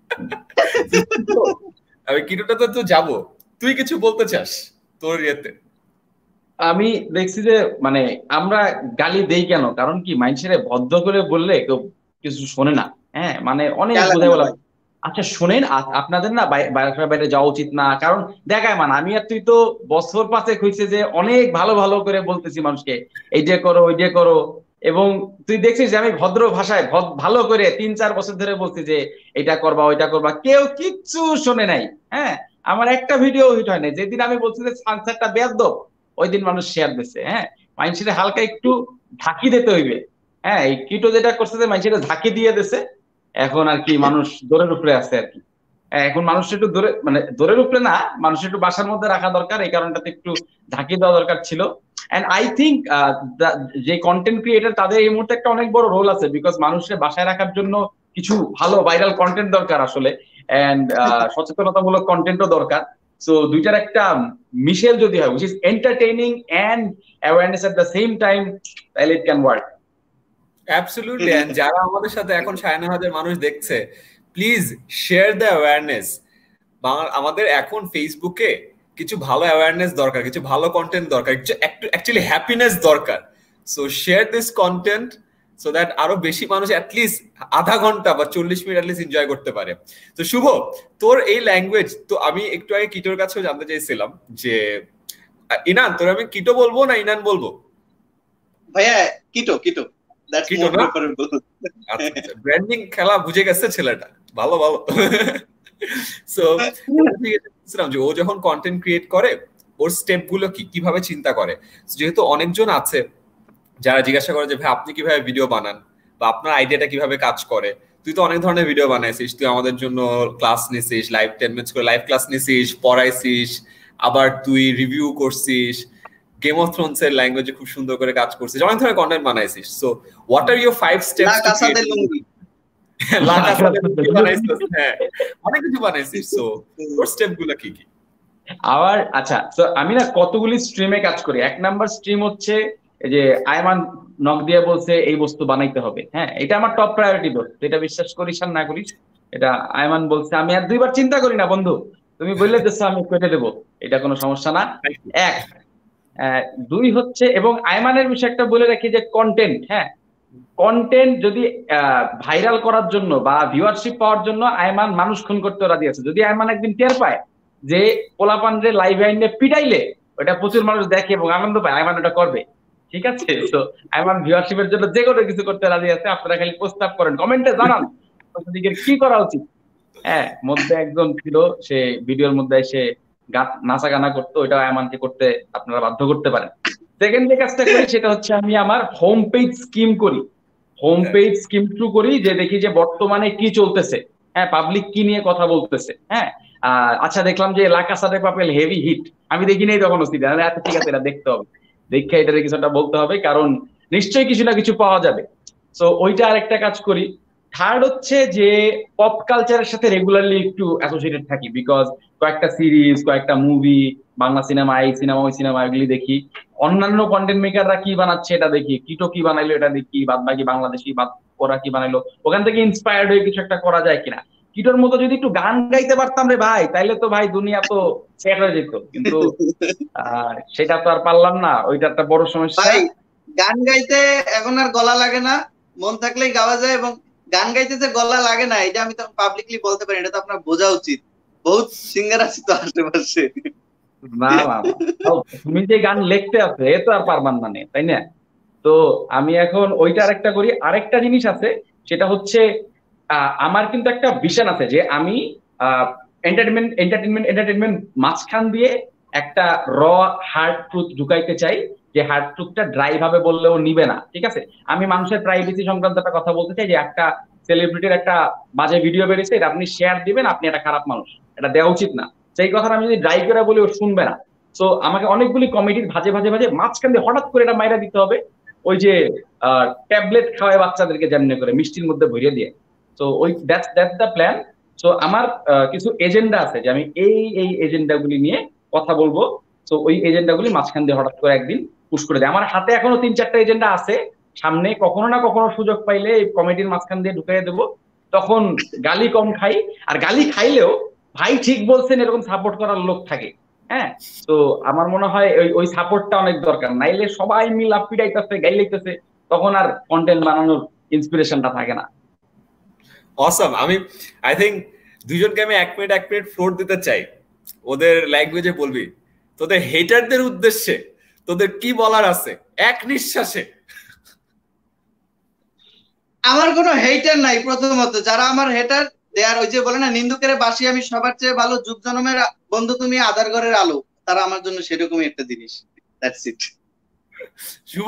আমি কিটোটা তো যাবো, তুই কিছু বলতে চাস তোর ইয়েতে? আমি দেখছি যে মানে আমরা গালি দেই কেন, কারণ কি মানুষের ভদ্র করে বললে কেউ কিছু শোনে না। হ্যাঁ মানে অনেক বোঝাই বলা, আচ্ছা শোনেন আপনাদের না বাইরে যাওয়া উচিত না, কারণ দেখায় মানে আমি আর তুই তো বছর 5 হয়েছে যে অনেক ভালো ভালো করে বলতেছি মানুষকে এইটা করো ওইটা করো, এবং তুই দেখছিস যে আমি ভদ্র ভাষায় ভালো করে 3-4 বছর ধরে বলছি যে এটা করবা ওইটা করবা, কেউ কিচ্ছু শোনে নাই। হ্যাঁ আমার একটা ভিডিও হিট হয় নাই, যেদিন আমি বলছি যে সানসেটটা বেয়াদব ওই দিন মানুষ শেয়ার দিচ্ছে। হ্যাঁ মানুষের হালকা একটু ঝাঁকি দিতে হইবে। হ্যাঁ এই কিটো যেটা করছে যে মানুষের ঝাঁকি দিয়ে দিছে, এখন আর কি মানুষ দৌড়ের উপরে আছে আর কি। এখন মানুষ একটু দৌড়ে মানে দৌড়ের উপরে না, মানুষ একটু বাসার মধ্যে রাখা দরকার, এই কারণটাতে একটু ঝাঁকি দেওয়া দরকার ছিল। এন্ড আই থিঙ্ক যে কন্টেন্ট ক্রিয়েটার তাদের এই মুহূর্তে একটা অনেক বড় রোল আছে, বিকজ মানুষের বাসায় রাখার জন্য কিছু ভালো ভাইরাল কন্টেন্ট দরকার আসলে, এন্ড সচেতনতামূলক কন্টেন্টও দরকার। সো দুইটার একটা মিশেল যদি হয়, which is entertaining and awareness at the same time, তাহলে it can work. Absolutely. And যারা আমাদের সাথে এখন 9,500 মানুষ দেখছে, প্লিজ শেয়ার দ্য অ্যাওয়ারনেস। আমাদের এখন ফেসবুকে কিছু ভালো অ্যাওয়ারনেস দরকার, কিছু ভালো কন্টেন্ট দরকার, অ্যাকচুয়ালি হ্যাপিনেস দরকার। So share this content so that আরো বেশি মানুষ অ্যাটলিস্ট আধা ঘন্টা বা 40 মিনিট অ্যাটলিস্ট এনজয় করতে পারে। তো শুভ, তোর এই ল্যাঙ্গুয়েজ তো আমি একটু আগে কিটোর কাছেও জানতে চাইছিলাম যে ইনান, তোর আমি কিটো বলবো না ইনান বলবো? ভাইয়া Kito Kito, that's more preferable. আচ্ছা ব্র্যান্ডিং খেলা বুঝে গেছে ছেলেটা, ভালো ভালো। সো যে ও যখন কন্টেন্ট ক্রিয়েট করে ওর স্টেপ গুলো কিভাবে চিন্তা করে, যেহেতু অনেকজন আছে যারা জিজ্ঞাসা করে যে ভাই আপনি কিভাবে ভিডিও বানান বা আপনার আইডিয়াটা কিভাবে কাজ করে। তুই তো অনেক ধরনের ভিডিও বানাইছিস, তুই আমাদের জন্য ক্লাস নিছিস, লাইভ 10 মিনিটস করে লাইভ ক্লাস নিছিস, পড়াইছিস, আবার তুই রিভিউ করছিস, গেম অফ থ্রোনস এর ল্যাঙ্গুয়েজে খুব সুন্দর করে কাজ করছিস, অনেক ধরনের কন্টেন্ট বানাইছিস। So what are your 5 steps to create lungi? অনেক কিছু বানাইছিস, সো তোর স্টেপ গুলো কি কি? আবার আচ্ছা, তো আমি না কতগুলি স্ট্রিমে কাজ করি। 1 নাম্বার স্ট্রিম হচ্ছে যে আয়মান নক দিয়ে বলছে এই বস্তু বানাইতে হবে। হ্যাঁ এটা আমার টপ প্রায়োরিটি, দোস্ত এটা বিশ্বাস করিস আর না করিস, এটা আয়মান বলছে, আমি আর 2বার চিন্তা করি না বন্ধু, তুমি বললে দেশ আমি কেটে দেবো, এটা কোনো সমস্যা না। 1 2 হচ্ছে, এবং আয়মানের বিষয় একটা বলে রাখি যে কন্টেন্ট, হ্যাঁ কন্টেন্ট যদি ভাইরাল করার জন্য বা ভিউয়ারশিপ পাওয়ার জন্য আয়মান মানুষ খুন করতে রাজি আছে। যদি আয়মান একদিন টের পায় যে পোলাপানরে লাইভ আইনে পিটাইলে ওটা প্রচুর মানুষ দেখে এবং আনন্দ পায়, আয়মান ওটা করবে। ঠিক আছে, তো আয়মান ভিউয়ারশিপের জন্য যে কোনো কিছু করতে রাজি আছে। আপনারা খালি প্রস্তাব করেন, কমেন্টে জানান আপনাদের কি করা উচিত। হ্যাঁ মধ্যে একজন ছিল, সে ভিডিওর মধ্যে এসে নাচা গানা করতো, ওইটা আয়মানকে করতে আপনারা বাধ্য করতে পারেন। সেকেন্ড যে কাজটা করি সেটা হচ্ছে আমি আমার হোম পেজ স্কিম করি, হোম পেজ স্কিম থ্রু করি, যে দেখি যে বর্তমানে কি চলতেছে, হ্যাঁ পাবলিক কি নিয়ে কথা বলতেছে। হ্যাঁ আচ্ছা দেখলাম যে লা কাসা দে পাপেল হেভি হিট, আমি দেখি নাই তখন সিরিয়াল, আচ্ছা ঠিক আছে এটা দেখতে হবে, দেখে এটার কিছুটা বলতে হবে, কারণ নিশ্চয়ই কিছু না কিছু পাওয়া যাবে। সো ওইটা আরেকটা কাজ করি। থার্ড হচ্ছে যে পপ কালচারের সাথে রেগুলারলি একটু অ্যাসোসিয়েটেড থাকি, বিকজ কয়েকটা সিরিজ, কয়েকটা মুভি, বাংলা সিনেমা, এই সিনেমা, ওই সিনেমা, এগুলি দেখি। অন্যান্য কন্টেন্ট মেকাররা কি বানাচ্ছে এটা দেখি, কিটো কি বানাইলো এটা দেখি, বাদ বাকি বাংলাদেশি বাদ ওরা কি বানাইলো, ওখান থেকে ইন্সপায়ার্ড হয়ে কিছু একটা করা যায় কিনা। কিটোর মতো যদি একটু গান গাইতে পারতাম রে ভাই, তাইলে তো ভাই দুনিয়া তো সেট হয়ে যেত, কিন্তু সেটা তো আর পারলাম না, ওইটা একটা বড় সমস্যা। ভাই গান গাইতে এখন আর গলা লাগে না, মন থাকলেই গাওয়া যায়, এবং গান গাইতে যে গলা লাগে না এটা আমি তো পাবলিকলি বলতে পারি, এটা তো আপনার বোঝা উচিত। বহুত সিঙ্গার আছে তো আশেপাশে। না না, তুমি যে গান লিখতে আছে এ তো আর পারবার না, তাই না? তো আমি এখন ওইটা আরেকটা করি। আরেকটা জিনিস আছে, সেটা হচ্ছে আমার কিন্তু একটা ভিশন আছে যে আমি এন্টারটেনমেন্ট মাঝখান দিয়ে একটা র হার্ড ট্রুথ ঢুকাইতে চাই, যে হার্ড ট্রুথটা ড্রাই ভাবে বললেও নিবে না, ঠিক আছে? আমি মানুষের প্রাইভেসি সংক্রান্ত একটা কথা বলতে চাই, যে একটা সেলিব্রিটির একটা বাজে ভিডিও বেরিয়েছে, এটা আপনি শেয়ার দিবেন, আপনি একটা খারাপ মানুষ, এটা দেওয়া উচিত না। সেই কথাটা আমি যদি ড্রাই করে বলি ও শুনবে না। তো আমাকে অনেকগুলি কমেডির ভাজে ভাজে ভাজে মাঝখান দিয়ে হঠাৎ করে এটা মাইরা দিতে হবে, ওই যে ট্যাবলেট খাওয়ায় বাচ্চাদেরকে যেমনি করে মিষ্টির মধ্যে ভরিয়ে দিয়ে। তো ওই দ্যাটস দ্য প্ল্যান। তো আমার কিছু এজেন্ডা আছে, যে আমি এই এজেন্ডা গুলি নিয়ে কথা বলবো। তো ওই এজেন্ডা গুলি মাঝখান দিয়ে হঠাৎ করে একদিন পুশ করে দেয়। আমার হাতে এখনো 3-4টা এজেন্ডা আছে, সামনে কখনো না কখনো সুযোগ পাইলে এই কমেডির মাঝখান দিয়ে ঢুকাই দেবো। তখন গালি কম খাই, আর গালি খাইলেও ভাই ঠিক বলছেন এরকম সাপোর্ট করার লোক থাকে। হ্যাঁ, তো আমার মনে হয় ওই সাপোর্টটা অনেক দরকার, নাইলে সবাই মিল পিটাইতেছে, গাইলাইতেছে, তখন আর কন্টেন্ট বানানোর ইন্সপিরেশনটা থাকে না। অসম। আই থিঙ্ক দুজনকে আমি 1 মিনিট ফ্লোর দিতে চাই, ওদের ল্যাঙ্গুয়েজে বলবি, তোদের হেটারদের উদ্দেশ্যে তোদের কি বলার আছে এক নিঃশ্বাসে। আমার কোনো হেটার নাই। প্রথমত যারা আমার হেটার, দেয়ার ওই যে বলে না, নিন্দুকের বাসি আমি সবার চেয়ে ভালো, যুগ জন্মের বন্ধু তুমি আধার ঘরের আলো, তারা আমার জন্য সেরকমই একটা জিনিস। That's it. শুভ?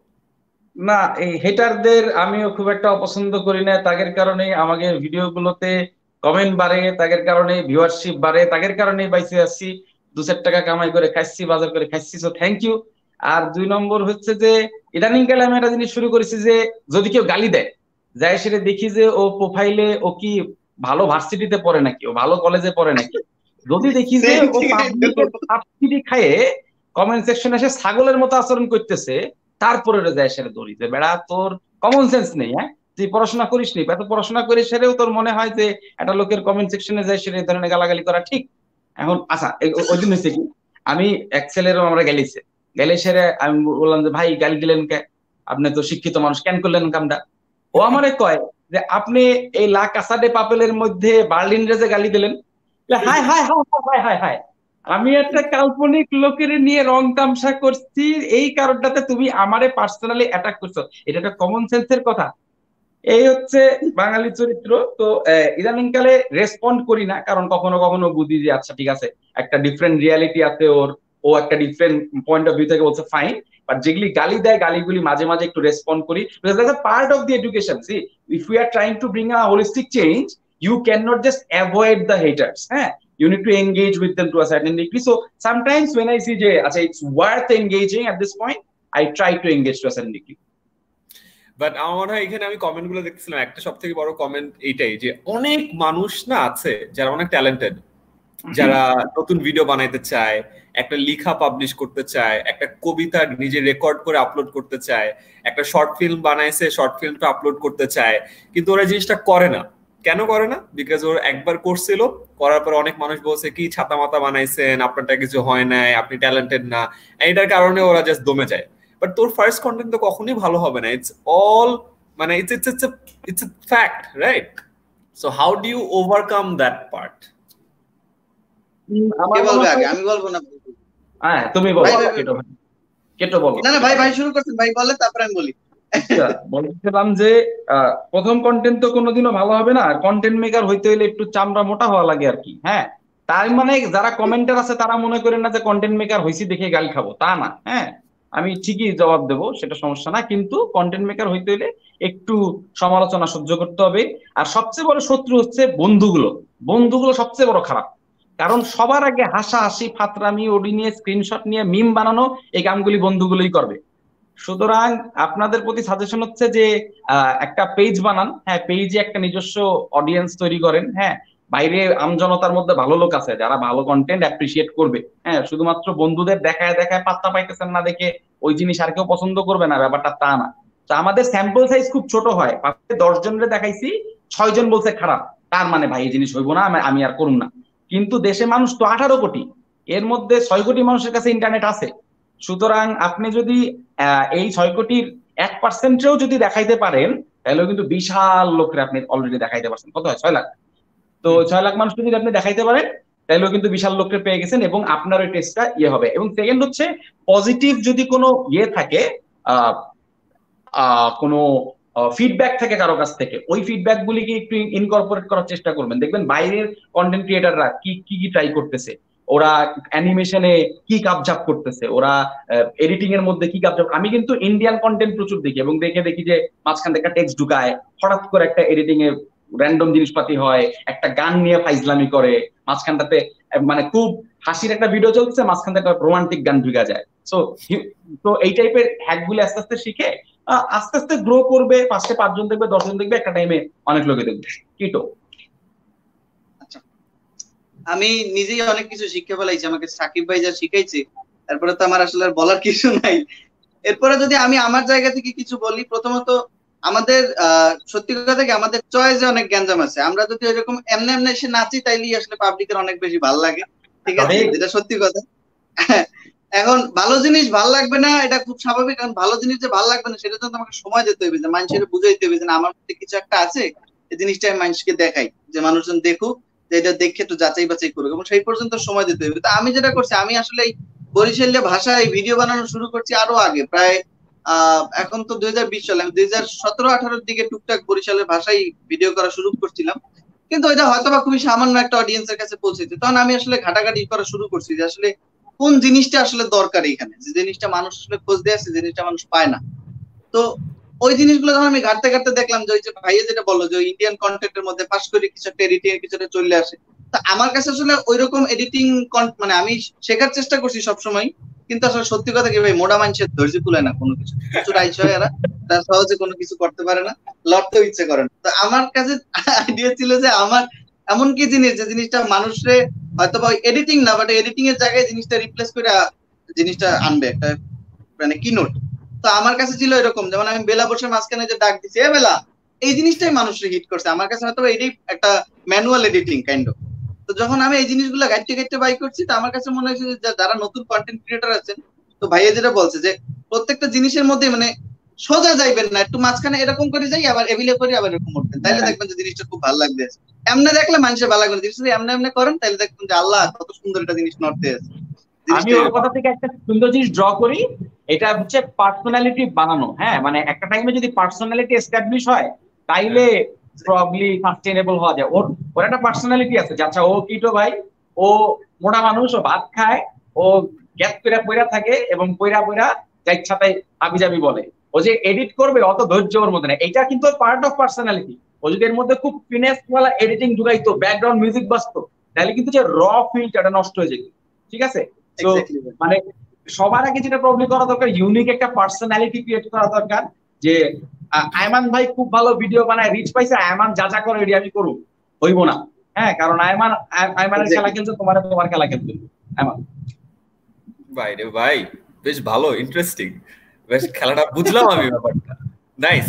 না, এই হেটারদের আমিও খুব একটা অপছন্দ করি না, তাদের কারণে আমাকে ভিডিও গুলোতে কমেন্ট বাড়ে, তাদের কারণে ভিউয়ারশিপ বাড়ে, তাদের কারণে বাইসে আসছি, 2-4 টাকা কামাই করে খাচ্ছি, বাজার করে খাচ্ছি, সো থ্যাংক ইউ। আর 2 নম্বর হচ্ছে যে ইদানিং কালে আমি একটা জিনিস শুরু করেছি, যে যদি কেউ গালি দেয়, যাই সেটা দেখি যে ও প্রোফাইলে ও কি ভালো ভার্সিটিতে পড়ে নাকি, ও ভালো কলেজে পড়ে নাকি। যদি দেখি যে ও পাবলিকে সাবসিডি খায়ে কমেন্ট সেকশনে এসে ছাগলের মতো আচরণ করতেছে, তারপরে যায় সেটা ধরি, যে বেড়া তোর কমন সেন্স নেই, হ্যাঁ তুই পড়াশোনা করিস নি, এত পড়াশোনা করে সেরেও তোর মনে হয় যে একটা লোকের কমেন্ট সেকশনে যায় সেটা এই ধরনের গালাগালি করা ঠিক। এখন আচ্ছা, ওই দিন হচ্ছে কি, আমি এক্সেলেরও আমরা গেলিছে, গেলে সেরে আমি বললাম যে ভাই গালি দিলেন কে, আপনি তো শিক্ষিত মানুষ, কেন করলেন কামটা? ও আমারে কয় যে আপনি এই লা কাসা দে পাপেলের মধ্যে বার্লিন রেজে গালি দিলেন। Hi hi hi hi hi hi, আমি একটা কাল্পনিক লোকের নিয়ে রং তামসা করছি, এই কারণটাতে তুমি আমারে পার্সোনালি অ্যাটাক করছো, এটা একটা কমন সেন্সের কথা? এই হচ্ছে বাঙালি চরিত্র। তো ইদানিং কালে রেসপন্ড করি না, কারণ কখনো কখনো বুঝি যে আচ্ছা ঠিক আছে, একটা ডিফারেন্ট রিয়ালিটি আছে ওর, ও একটা ডিফারেন্ট পয়েন্ট অফ ভিউ থেকে বলছে ফাইন। বাট যেগুলি গালি দেয়, গালিগুলি মাঝে মাঝে একটু রেসপন্ড করি, part of the education. See, if we are trying to bring a holistic change, you cannot just avoid the haters. You need to engage with them to a certain degree. So sometimes when I see it's worth engaging at this point, I try to engage to a certain degree. But আমার মনে হয় এখানে আমি comment গুলো দেখতেছিলাম, একটা সব থেকে বড় কমেন্ট এইটাই, যে অনেক মানুষ না আছে যারা অনেক ট্যালেন্টেড, যারা নতুন ভিডিও বানাইতে চায়, একটা লেখা পাবলিশ করতে চায়, একটা কবিতা নিজে রেকর্ড করে আপলোড করতে চায়, একটা শর্ট ফিল্ম বানাইছে, শর্ট ফিল্মটা আপলোড করতে চায়, কিন্তু ওরা জিনিসটা করে না। কেন করে না? বিকজ ওর একবার করছিল, করার পর অনেক মানুষ বলছে কি ছাতা মাতা বানাইছেন, আপনারটা কিছু হয় নাই, আপনি ট্যালেন্টেড না, এইটার কারণে ওরা জাস্ট দমে যায়। বাট তোর ফার্স্ট কন্টেন্ট তো কখনোই ভালো হবে না। ইটস অল মানে it's a fact, right? So how do you overcome that part? কে বলবে আগে? আমি বলবো না? হ্যাঁ তুমি বলো। কেটো বলো। না না ভাই, ভাই শুরু করছেন, ভাই বলে তারপর আমি বলি। বলছিলাম যে প্রথম কন্টেন্ট তো কোনোদিনও ভালো হবে না, আর কন্টেন্ট মেকার হইতে হলে একটু চামড়া মোটা হওয়া লাগে আর কি। হ্যাঁ, তার মানে যারা কমেন্টার আছে তারা মনে করেন না যে কন্টেন্ট মেকার হইছি দেখে গালি খাবো, তা না। হ্যাঁ, আমি ঠিকই জবাব দেবো, সেটা সমস্যা না, কিন্তু কন্টেন্ট মেকার হইতে হলে একটু সমালোচনা সহ্য করতে হবে। আর সবচেয়ে বড় শত্রু হচ্ছে বন্ধুগুলো। বন্ধুগুলো সবচেয়ে বড় খারাপ, কারণ সবার আগে হাসাহাসি, ফাতরামি, ওডি নিয়ে স্ক্রিনশট নিয়ে মিম বানানো, এই কামগুলি বন্ধুগুলোই করবে। সুতরাং আপনাদের প্রতি সাজেশন হচ্ছে যে একটা পেজ বানান, হ্যাঁ পেজে একটা নিজস্ব অডিয়েন্স তৈরি করেন, হ্যাঁ বাইরে আমজনতার মধ্যে ভালো লোক আছে যারা ভালো কন্টেন্ট অ্যাপ্রিসিয়েট করবে, হ্যাঁ শুধুমাত্র বন্ধুদের দেখায় দেখায় পাত্তা পাইতেছেন না দেখে ওই জিনিস আর কেউ পছন্দ করবে না, ব্যাপারটা তা না। তো আমাদের স্যাম্পল সাইজ খুব ছোট হয়, 10 জনের দেখাইছি 6 জন বলছে খারাপ, তার মানে ভাই এই জিনিস হইব না, আমি আর করুম না। কিন্তু দেশে মানুষ তো 18 কোটি, এর মধ্যে 6 কোটি মানুষের কাছে ইন্টারনেট আছে। সুতরাং আপনি যদি এই 6 কোটির 1%ও যদি দেখাইতে পারেন তাহলে কিন্তু বিশাল লোকরে আপনি অলরেডি দেখাইতে পারছেন। কত হয়? 6 লাখ। তো 6 লাখ মানুষ যদি আপনি দেখাইতে পারেন তাহলেও কিন্তু বিশাল লোককে পেয়ে গেছেন এবং আপনার ওই টেস্টটা ইয়ে হবে। এবং সেকেন্ড হচ্ছে পজিটিভ যদি কোনো ইয়ে থাকে, কোনো ফিডব্যাক থাকে কারো কাছ থেকে, ওই ফিডব্যাক গুলিকে একটু ইনকর্পোরেট করার চেষ্টা করবেন। দেখবেন বাইরের কন্টেন্ট ক্রিয়েটাররা কি কি ট্রাই করতেছে, ওরা অ্যানিমেশনে কি কাপঝাপ করতেছে, ওরা এডিটিং এর মধ্যে কি কাপঝাপ। আমি কিন্তু ইন্ডিয়ান কন্টেন্ট প্রচুর দেখি এবং দেখি যে মাঝখান থেকে একটা টেক্সট ঢুকায়, হঠাৎ করে একটা এডিটিং এ র্যান্ডম জিনিসপাতি হয়, একটা গান নিয়ে ফাইজলামি করে, মাঝখানটাতে মানে খুব হাসির একটা ভিডিও চলছে, মাঝখান থেকে রোমান্টিক গান ঢুকা যায়। তো এই টাইপের হ্যাক গুলি আস্তে আস্তে শিখে আস্তে আস্তে গ্রো করবে। ফার্স্টে 5 জন দেখবে, 10 জন দেখবে, একটা টাইমে অনেক লোকে দেখবে। কিটো আচ্ছা, আমি নিজেই অনেক কিছু শিখে ফেলাইছি, আমাকে সাকিব ভাই যা শিখাইছে তারপরে তো আমার আসলে আর বলার কিছু নাই। এরপরে যদি আমি আমার জায়গা থেকে কিছু বলি, প্রথমত আমাদের সত্যি কথা কি আমাদের চয়েসে অনেক গ্যাঞ্জাম আছে। আমরা যদি এরকম এমনি এমনি এসে নাচি তাইলেই আসলে পাবলিকের অনেক বেশি ভালো লাগে, ঠিক আছে, যেটা সত্যি কথা। এখন ভালো জিনিস ভালো লাগবে না এটা খুব স্বাভাবিক, কারণ ভালো জিনিস যে ভালো লাগবে না সেটা তো আমাকে সময় দিতে হবে, যে মানুষের বুঝাইতে হবে যে আমার মধ্যে কিছু একটা আছে, এই জিনিসটা আমি মানুষকে দেখাই, যে মানুষজন দেখুক, যে এটা দেখে একটু যাচাই বাছাই করুক, এবং সেই পর্যন্ত সময় দিতে হবে। তো আমি যেটা করছি, আমি আসলে বরিশালীয় ভাষায় ভিডিও বানানো শুরু করছি আরো আগে, প্রায় এখন তো 2020 সালে, আমি 2017-18 দিকে টুকটাক বরিশালের ভাষায় ভিডিও করা শুরু করছিলাম, কিন্তু এটা হয়তো বা খুবই সামান্য একটা অডিয়েন্সের কাছে পৌঁছেছে। তখন আমি আসলে ঘাটাঘাটি করা শুরু করছি যে আসলে কোন জিনিসটা আসলে দরকার এখানে, যে জিনিসটা মানুষ আসলে খোঁজ দিয়ে আসছে, জিনিসটা মানুষ পায় না। তো ওই জিনিসগুলো যখন আমি ঘাটতে ঘাটতে দেখলাম যে ওই যে ভাইয়া যেটা বললো যে ইন্ডিয়ান কন্টেন্টের মধ্যে পাশ করে কিছু একটা এডিটিং এর কিছুটা চলে আসে, তো আমার কাছে আসলে ওইরকম এডিটিং মানে আমি শেখার চেষ্টা করছি সবসময়, কিন্তু আসলে সত্যি কথা কি ভাই, মোটা মানুষের ধৈর্য কুলায় না কোনো কিছু, প্রচুর আইস হয় এরা, তারা সহজে কোনো কিছু করতে পারে না, লড়তেও ইচ্ছে করে না। তো আমার কাছে আইডিয়া ছিল যে আমার এমন কি জিনিস, যে জিনিসটা মানুষরে হয়তো বা এডিটিং না, বাট এডিটিং এর জায়গায় জিনিসটা রিপ্লেস করে জিনিসটা আনবে একটা মানে কিনোট। তো আমার কাছে ছিল এরকম, যেমন আমি বেলা বসে মাঝখানে যে ডাক দিছি, এ বেলা, এই জিনিসটাই মানুষের হিট করছে আমার কাছে, হয়তো এটাই একটা ম্যানুয়াল এডিটিং কাইন্ড অফ। তো যখন আমি এই জিনিসগুলো ঘাটতে ঘাটতে বাই করছি, তো আমার কাছে মনে হয়েছে যে যারা নতুন কন্টেন্ট ক্রিয়েটর আছেন, তো ভাইয়া যেটা বলছে যে প্রত্যেকটা জিনিসের মধ্যে মানে সোজা যাইবেন না, একটু মাঝখানে এরকম করে যাই, আবার এভিলে করি, আবার এরকম করবেন, তাইলে দেখবেন যে জিনিসটা খুব ভালো লাগবে। এমনি দেখলে মানুষের ভালো লাগবে, জিনিসটা এমনি এমনি করেন তাহলে দেখবেন যে আল্লাহ কত সুন্দর একটা জিনিস নড়তে আছে। আমি ওর কথা থেকে একটা সুন্দর জিনিস ড্র করি, এটা হচ্ছে পার্সোনালিটি বানানো। হ্যাঁ মানে একটা টাইমে যদি পার্সোনালিটি এস্টাবলিশ হয় তাইলে প্রবাবলি সাস্টেইনেবল হওয়া যায়। ওর একটা পার্সোনালিটি আছে, আচ্ছা ও কিটো ভাই, ও মোটা মানুষ, ও ভাত খায়, ও গ্যাস করে পয়রা থাকে এবং পয়রা যা ইচ্ছা তাই হাবিজাবি বলে। ও যে এডিট করবে অত ধৈর্য ওর মধ্যে না, এটা কিন্তু পার্ট অফ পার্সোনালিটি। ও যদি এর মধ্যে খুব ফিনেস ওয়ালা এডিটিং ঢুকাইতো, ব্যাকগ্রাউন্ড মিউজিক বাজতো, তাহলে কিন্তু যে র ফিলটা নষ্ট হয়ে যেত। ঠিক আছে, তো মানে সবার আগে যেটা প্রবলেম করা দরকার, ইউনিক একটা পার্সোনালিটি ক্রিয়েট করা দরকার, যে আয়মান ভাই খুব ভালো ভিডিও বানায়, রিচ পাইছে, আয়মান যা যা করে এটি আমি করব, হইব না। হ্যাঁ কারণ আয়মানের খেলা খেলছে, তোমার খেলা খেলছে আয়মান ভাই রে ভাই, বেশ ভালো, ইন্টারেস্টিং, বেশ খেলাটা বুঝলাম আমি ব্যাপারটা। নাইস।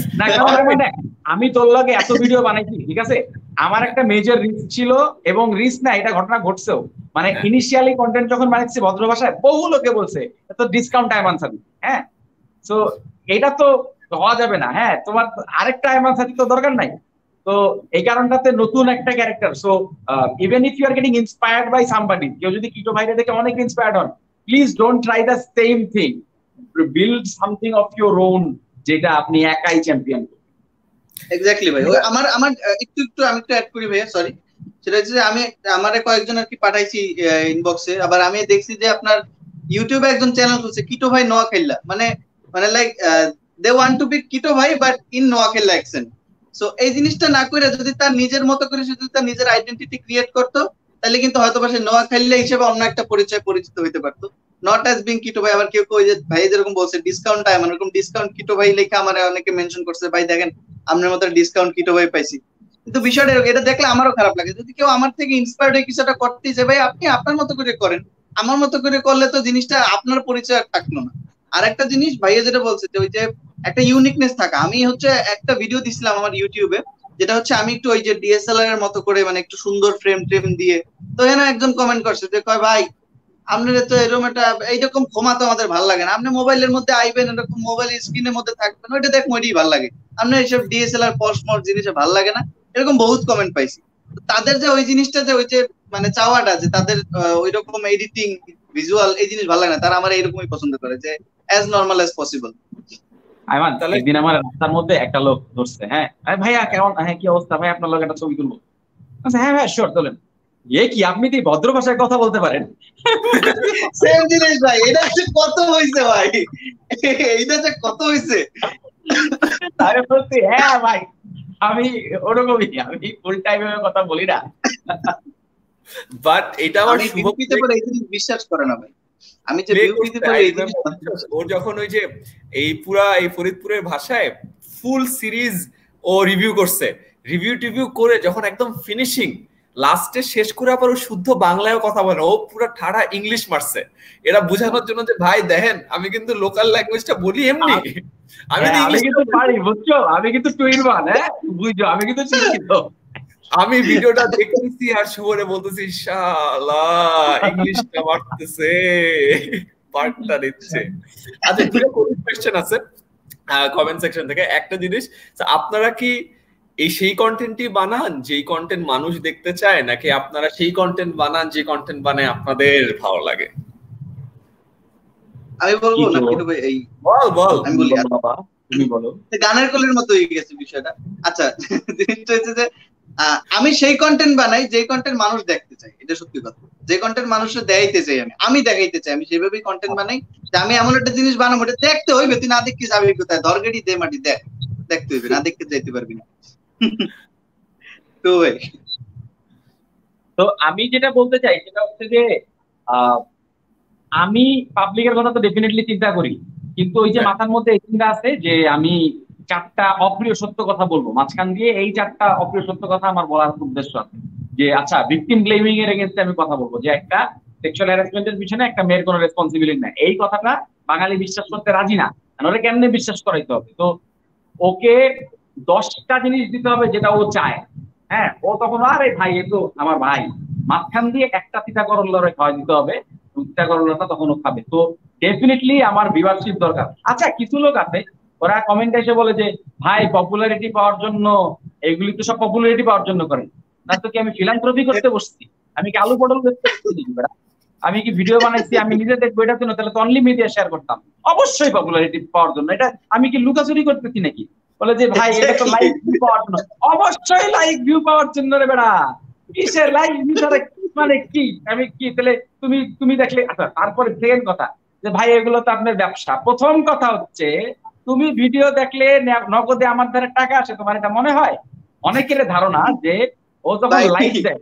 আমি তোর লগে এত ভিডিও বানাইছি, ঠিক আছে, আমার একটা মেজর রিস্ক ছিল, এবং রিস্ক না, এটা ঘটনা ঘটছেও। মানে ইনিশিয়ালি কন্টেন্ট যখন বানাইছি ভদ্র ভাষায়, বহু লোকে বলছে এত ডিসকাউন্ট আয়মান সাদি, হ্যাঁ তো এটা তো হওয়া যাবে না। হ্যাঁ তোমার আরেকটা আয়মান সাদি তো দরকার নাই। তো এই কারণটাতে নতুন একটা character. So even if you are getting inspired by somebody, কেউ যদি কিটো ভাইরে দেখে অনেক ইন্সপায়ার্ড হন, please don't try the same thing, build something of your own, যেটা আপনি একাই চ্যাম্পিয়ন। এক্স্যাক্টলি ভাই, আমার একটু আমি একটু অ্যাড করি ভাইয়া, সরি। সেটা হচ্ছে যে আমি আমারে কয়েকজন আর কি পাঠাইছি ইনবক্সে, আবার আমি দেখছি যে আপনার ইউটিউবে একজন চ্যানেল খুলছে কিটো ভাই নোয়াখাইলা, মানে like they want to be Kito ভাই বাট ইন নোয়াখাইলা অ্যাকসেন্ট। সো এই জিনিসটা না করে যদি তার নিজের মতো করে যদি তার নিজের আইডেন্টিটি ক্রিয়েট করতো, তাহলে কিন্তু হয়তো বা সে নোয়াখাইলা হিসেবে অন্য একটা পরিচিত হইতে পারতো। নট অ্যাজ বিং কিটো ভাই। আবার কেউ কেউ যে ভাই যেরকম বলছে ডিসকাউন্ট টাইম, এরকম ডিসকাউন্ট কিটো ভাই লেখা আমার অনেকে মেনশন করছে, ভাই দেখেন আপনার মতো ডিসকাউন্ট কিটো ভাই পাইছি। কিন্তু বিষয়টা এটা দেখলে আমারও খারাপ লাগে। যদি কেউ আমার থেকে ইন্সপায়ার্ড হয়ে কিছু একটা করতে চায়, ভাই আপনি আপনার মতো করে করেন, আমার মতো করে করলে তো জিনিসটা আপনার পরিচয় থাকলো না। আর একটা জিনিস ভাইয়া যেটা বলছে যে ওই যে একটা ইউনিকনেস থাকা, আমি হচ্ছে একটা ভিডিও দিছিলাম আমার ইউটিউবে, যেটা হচ্ছে আমি একটু ওই যে ডিএসএলআর এর মতো করে মানে একটু সুন্দর ফ্রেম ট্রেম দিয়ে, তো এখানে একজন কমেন্ট করছে যে কয় ভাই আপনার তো এরকম একটা এইরকম ক্ষমা তো আমাদের ভালো লাগে না, আপনি মোবাইলের মধ্যে আইবেন এরকম মোবাইল স্ক্রিনের মধ্যে থাকবেন, ওইটা দেখবো ওইটাই ভালো লাগে, আপনার এইসব ডিএসএলআর পশমর জিনিসে ভালো লাগে না, এরকম বহুত কমেন্ট পাইছি। তাদের যে ওই জিনিসটা যে ওই যে মানে চাওয়াটা যে তাদের ওই রকম এডিটিং ভিজুয়াল এই জিনিস ভালো লাগে না, তারা আমার এইরকমই পছন্দ করে যে as normal as possible. Ayman একদিন আমার রাস্তার মধ্যে একটা লোক ধরছে, হ্যাঁ ভাইয়া কেমন, হ্যাঁ কি অবস্থা ভাই, আপনার লোক একটা ছবি তুলবো। হ্যাঁ ভাই শিওর তোলেন। এ কি আপনি কি ভদ্র ভাষায় কথা বলতে পারেন? সেম জিনিস ভাই, এটা হচ্ছে কত হইছে ভাই, এইটা হচ্ছে কত হইছে। তারে বলছি হ্যাঁ ভাই আমি ওরকমই, আমি ফুল টাইম কথা বলি না। বাট এটা আমার বিউপিতে পরে এই জিনিস বিশ্বাস করে না ভাই, আমি যে বিউপিতে পরে এই জিনিস, ও যখন ওই যে এই পুরা এই ফরিদপুরের ভাষায় ফুল সিরিজ ও রিভিউ করছে, রিভিউ টিভিউ করে যখন একদম ফিনিশিং লাস্টে শেষ করে আবার ও শুদ্ধ বাংলায়ও কথা বলে, ও পুরো ঠাড়া ইংলিশ মারছে, এরা বোঝানোর জন্য যে ভাই দেখেন আমি কিন্তু লোকাল ল্যাঙ্গুয়েজটা বলি এমনি, আমি কিন্তু পারি বুঝছো, আমি কিন্তু টুইনওয়ান, হ্যাঁ বুঝছো আমি কিন্তু শিক্ষিত। আমি ভিডিওটা দেখতেছি আর শুভরে বলতেছি শালা ইংলিশটা মারতেছে, পার্টটা দিচ্ছে। আচ্ছা দুটো কোয়েশ্চেন আছে কমেন্ট সেকশন থেকে। একটা জিনিস, আপনারা কি এই সেই কন্টেন্টই বানান যেই কন্টেন্ট মানুষ দেখতে চায়, নাকি আপনারা সেই কন্টেন্ট বানান যে কন্টেন্ট বানায় আপনাদের ভালো লাগে? আমি বলবো না কিন্তু ভাই এই বল আমি বলি বাবা তুমি বলো। গানের কলের মতো হয়ে গেছে বিষয়টা। আচ্ছা জিনিসটা হচ্ছে যে আমি সেই কন্টেন্ট বানাই যে কন্টেন্ট মানুষ দেখতে চায়, এটা সত্যি কথা। যে কন্টেন্ট মানুষের দেখাইতে চাই আমি দেখাইতে চাই, আমি সেভাবেই কন্টেন্ট বানাই যে আমি এমন একটা জিনিস বানাবো এটা দেখতে হইবে, তুই না দেখতে যাবি কোথায়, দরগাড়ি দে মাটি দেখ, দেখতে হইবে, না দেখতে যাইতে পারবি না। তো ভাই তো আমি যেটা বলতে চাই সেটা হচ্ছে যে আমি পাবলিকের কথা তো ডেফিনেটলি চিন্তা করি, কিন্তু ওই যে মাথার মধ্যে এই চিন্তা আছে যে আমি 4টা অপ্রিয় সত্য কথা বলবো মাঝখান দিয়ে, এই 4টা অপ্রিয় সত্য কথা আমার বলার উদ্দেশ্য আছে যে আচ্ছা ভিকটিম ব্লেমিং এর এগেইনস্টে আমি কথা বলবো যে একটা সেক্সুয়াল হ্যারাসমেন্টের পিছনে একটা মেয়ের কোনো রেসপন্সিবিলিটি নাই, এই কথাটা বাঙালি বিশ্বাস করতে রাজি না, ওরা কেমনে বিশ্বাস করাইতে হবে? তো ওকে 10টা জিনিস দিতে হবে যেটা ও চায়, হ্যাঁ ও তখন আরে ভাই এ তো আমার ভাই, মাঝখান দিয়ে একটা তিতা করল্লারে খাওয়া দিতে হবে, তিতা করল্লাটা তখন ও খাবে। তো ডেফিনেটলি আমার ভিউয়ারশিপ দরকার। আচ্ছা কিছু লোক আছে ওরা কমেন্টে এসে বলে যে ভাই পপুলারিটি পাওয়ার জন্য, এগুলি তো সব পপুলারিটি পাওয়ার জন্য করে, না তো কি আমি ফিলান্থ্রপি করতে বসছি, আমি কি আলু পটল করতে বসছি, আমি কি ভিডিও বানাইছি আমি নিজে দেখবো এটা তো না, তাহলে তো অনলি মিডিয়া শেয়ার করতাম, অবশ্যই পপুলারিটি পাওয়ার জন্য। এটা আমি কি লুকাচুরি করতেছি নাকি? বলে যে ভাই এটা তো লাইক ভিউ পাওয়ার জন্য, অবশ্যই লাইক ভিউ পাওয়ার জন্য রে বেড়া, কিসের লাইক ভিউ ছাড়া মানে কি আমি কি তাহলে তুমি দেখলে। আচ্ছা তারপরে সেকেন্ড কথা যে ভাই এগুলো তো আপনার ব্যবসা। প্রথম কথা হচ্ছে তুমি ভিডিও দেখলে নগদে আমার দ্বারা টাকা আসে, তোমার এটা মনে হয়? অনেকের ধারণা যে ও যখন লাইক দেয়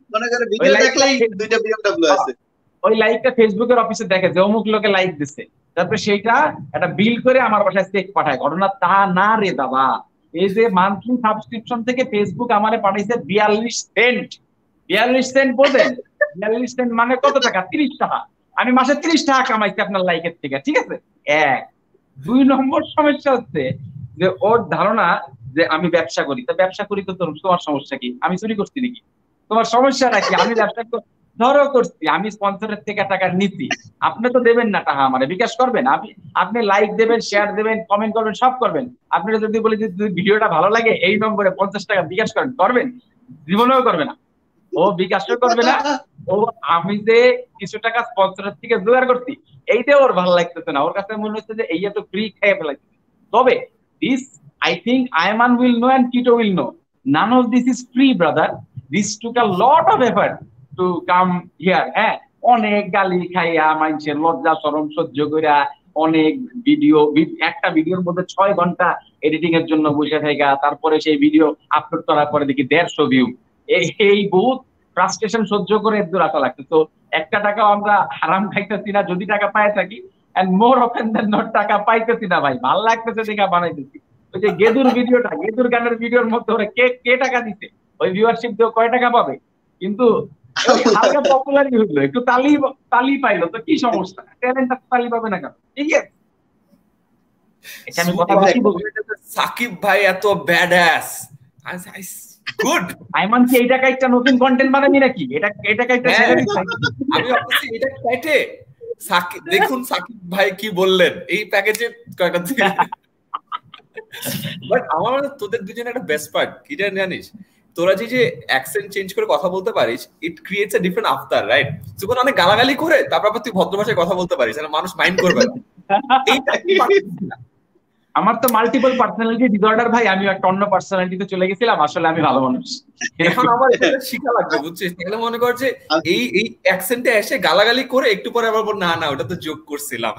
ওই লাইকটা ফেসবুকের অফিসে দেখে যে অমুক লোকে লাইক দিচ্ছে, তারপরে সেইটা একটা বিল করে আমার বাসায় চেক পাঠায়। ঘটনা তা না রে বাবা, এই যে মান্থলি সাবস্ক্রিপশন থেকে ফেসবুক আমারে পাঠাইছে 42 সেন্ট। 42 সেন্ট বোঝেন? 42 সেন্ট মানে কত টাকা? 30 টাকা। আমি মাসে 30 টাকা কামাইছি আপনার লাইকের থেকে, ঠিক আছে? 1 2 নম্বর সমস্যা হচ্ছে যে ওর ধারণা যে আমি ব্যবসা করি, তো ব্যবসা করি তো তোমার সমস্যা কি? আমি চুরি করছি নাকি? তোমার সমস্যা নাকি? আমি ব্যবসা ধরো করছি, আমি স্পন্সরের থেকে টাকা নিচ্ছি, আপনি তো দেবেন না টাকা, আমারে বিকাশ করবেন, আপনি লাইক দেবেন, শেয়ার দেবেন, কমেন্ট করবেন, সব করবেন। আপনি যদি বলি যে ভিডিওটা ভালো লাগে এই নম্বরে 50 টাকা বিকাশ করেন, করবেন? জীবনেও করবে না, ও বিকাশও করবে না। ও আমি যে কিছু টাকা স্পন্সরের থেকে জোগাড় করছি এইটা ওর ভালো লাগতেছে না, ওর কাছে মনে হচ্ছে যে এইটা তো ফ্রি খেয়ে ফেলাইছে। তবে this I think Ayman will know and Kito will know, none of this is free brother, this took a lot of effort to come here. হ্যাঁ অনেক গালি খাইয়া মানুষের লজ্জা শরম সহ্য কইরা অনেক ভিডিও, একটা ভিডিওর মধ্যে 6 ঘন্টা এডিটিং এর জন্য বসে থাকা, তারপরে সেই ভিডিও আপলোড করার পরে দেখি 150 ভিউ। এই বহুত ফ্রাস্ট্রেশন সহ্য করে এর দূর আসা লাগছে। তো একটা টাকাও আমরা হারাম খাইতেছি না যদি টাকা পাই থাকি, and more often then not টাকা পাইতেছি না ভাই, ভাল লাগতেছে দেখা বানাইতেছি। ওই যে গেদুর ভিডিওটা, গেদুর গানের ভিডিওর মধ্যে ওরা কে কে টাকা দিতে, ওই ভিউয়ারশিপ দিয়ে কয় টাকা পাবে, কিন্তু ওই হালকা পপুলারই হইলো, একটু তালি তালি পাইলো, তো কি সমস্যা, ট্যালেন্ট তালি পাবে না কেন? ঠিক আছে, এটা আমি কথা বেশি বলবো। সাকিব ভাই এত ব্যাডাস, গুড। আইমান কি এই টাকা একটা নতুন কন্টেন্ট বানাবি নাকি? এটা একটা ছেড়ে দিচ্ছি আমি ভাবছি এটা কেটে সাকিব, দেখুন সাকিব ভাই কি বললেন এই প্যাকেজে কয়টা দিন। বাট আমার মনে হয় তোদের দুজনের একটা বেস্ট পার্ট কি জানিস, তোরা যে অ্যাকসেন্ট চেঞ্জ করে কথা বলতে পারিস, it creates a different after, right? যখন অনেক গালাগালি করে তারপর তুই ভদ্র ভাষায় কথা বলতে পারিস, মানুষ মাইন্ড করবে না। আমার তো মাল্টিপল পার্সোনালিটি ডিসঅর্ডার ভাই, আমি একটা অন্য পার্সোনালিটিতে চলে গেছিলাম, আসলে আমি ভালো মানুষ। এখন আমার এটা শিখা লাগবে, বুঝছিস? তাহলে মনে কর যে এই অ্যাকসেন্টে এসে গালাগালি করে একটু পরে আবার বল, না না ওটা তো জোক করছিলাম,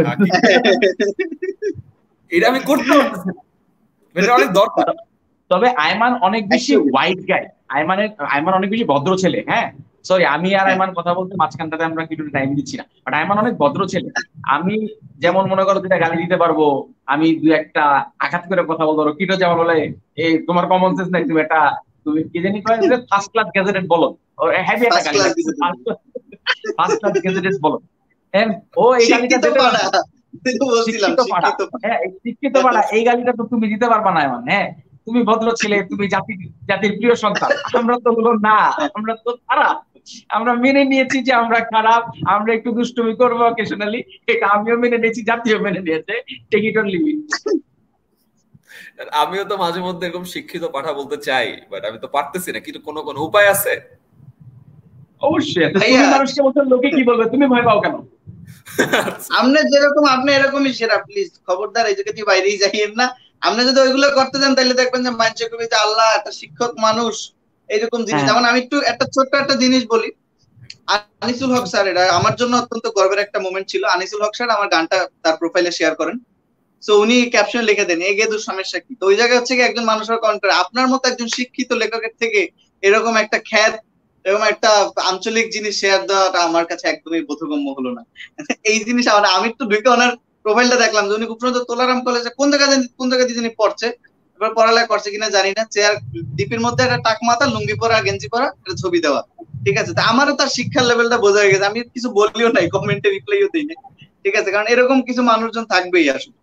এটা আমি করতে পারতেছি না, এটা অনেক দরকার। তবে আয়মান অনেক বেশি হোয়াইট গাই, আয়মান অনেক বেশি ভদ্র ছেলে। হ্যাঁ সরি, আমি আর আয়মান কথা বলতে মাঝখানটাতে আমরা কিছু টাইম দিচ্ছি না, বাট আয়মান অনেক ভদ্র ছেলে। আমি যেমন মনে করো যেটা গালি দিতে পারবো, আমি দুই একটা আঘাত করে কথা বলতে পারবো। কিটো যেমন বলে এই তোমার কমন সেন্স নাই, তুমি এটা তুমি কি জানি কয় ফার্স্ট ক্লাস গ্যাজেটেড বলো, হেভি একটা গালি, ফার্স্ট ক্লাস গ্যাজেটেড বলো। ও এই গালিটা দিতে পারে, শিক্ষিত পাড়া, এই গালিটা তো তুমি দিতে পারবা না আয়মান। হ্যাঁ তুমি ভদ্র ছেলে, তুমি জাতির প্রিয় সন্তান, আমরা তো হলো না, আমরা তো খারাপ, আমরা মেনে নিয়েছি যে আমরা খারাপ, আমরা একটু দুষ্টুমি করবো অকেশনালি, এটা আমিও মেনে নিয়েছি, জাতীয় মেনে নিয়েছে, take it on leave it. আমিও তো মাঝে মধ্যে এরকম শিক্ষিত পাঠা বলতে চাই, বাট আমি তো পারতেছি না, কিন্তু কোনো উপায় আছে? অবশ্যই, তুমি মানুষকে বলতে লোকে কি বলবে, তুমি ভয় পাও কেন? আপনি যেরকম আপনি এরকমই সেরা, প্লিজ খবরদার এই জায়গা থেকে বাইরেই যাইয়েন না। আপনি যদি ওইগুলো করতে যান তাহলে দেখবেন যে মানুষ কবি যে আল্লাহ একটা শিক্ষক মানুষ এইরকম জিনিস। যেমন আমি একটু একটা ছোট্ট একটা জিনিস বলি, আনিসুল হক স্যার, এটা আমার জন্য অত্যন্ত গর্বের একটা মোমেন্ট ছিল। আনিসুল হক স্যার আমার গানটা তার প্রোফাইলে শেয়ার করেন, তো উনি ক্যাপশন লিখে দেন এ গেদুর সমস্যা কি। তো ওই জায়গায় হচ্ছে কি একজন মানুষের কণ্ঠে আপনার মতো একজন শিক্ষিত লেখকের থেকে এরকম একটা খ্যাত, এরকম একটা আঞ্চলিক জিনিস শেয়ার দেওয়াটা আমার কাছে একদমই বোধগম্য হলো না। এই জিনিস আমি একটু ঢুকে ওনার প্রোফাইলটা দেখলাম যে উনি খুব সুন্দর তোলারাম কলেজে কোন জায়গা দিয়ে যিনি পড়ছে, এবার পড়ালেখা করছে কিনা জানি না, চেয়ার ডিপির মধ্যে একটা টাক মাথা, লুঙ্গি পরা, গেঞ্জি পরা, একটা ছবি দেওয়া। ঠিক আছে, আমারও তার শিক্ষার লেভেলটা বোঝা হয়ে গেছে। আমি কিছু বলিও নাই, কমেন্টে রিপ্লাইও দিই নাই। ঠিক আছে, কারণ এরকম কিছু মানুষজন থাকবেই আসলে।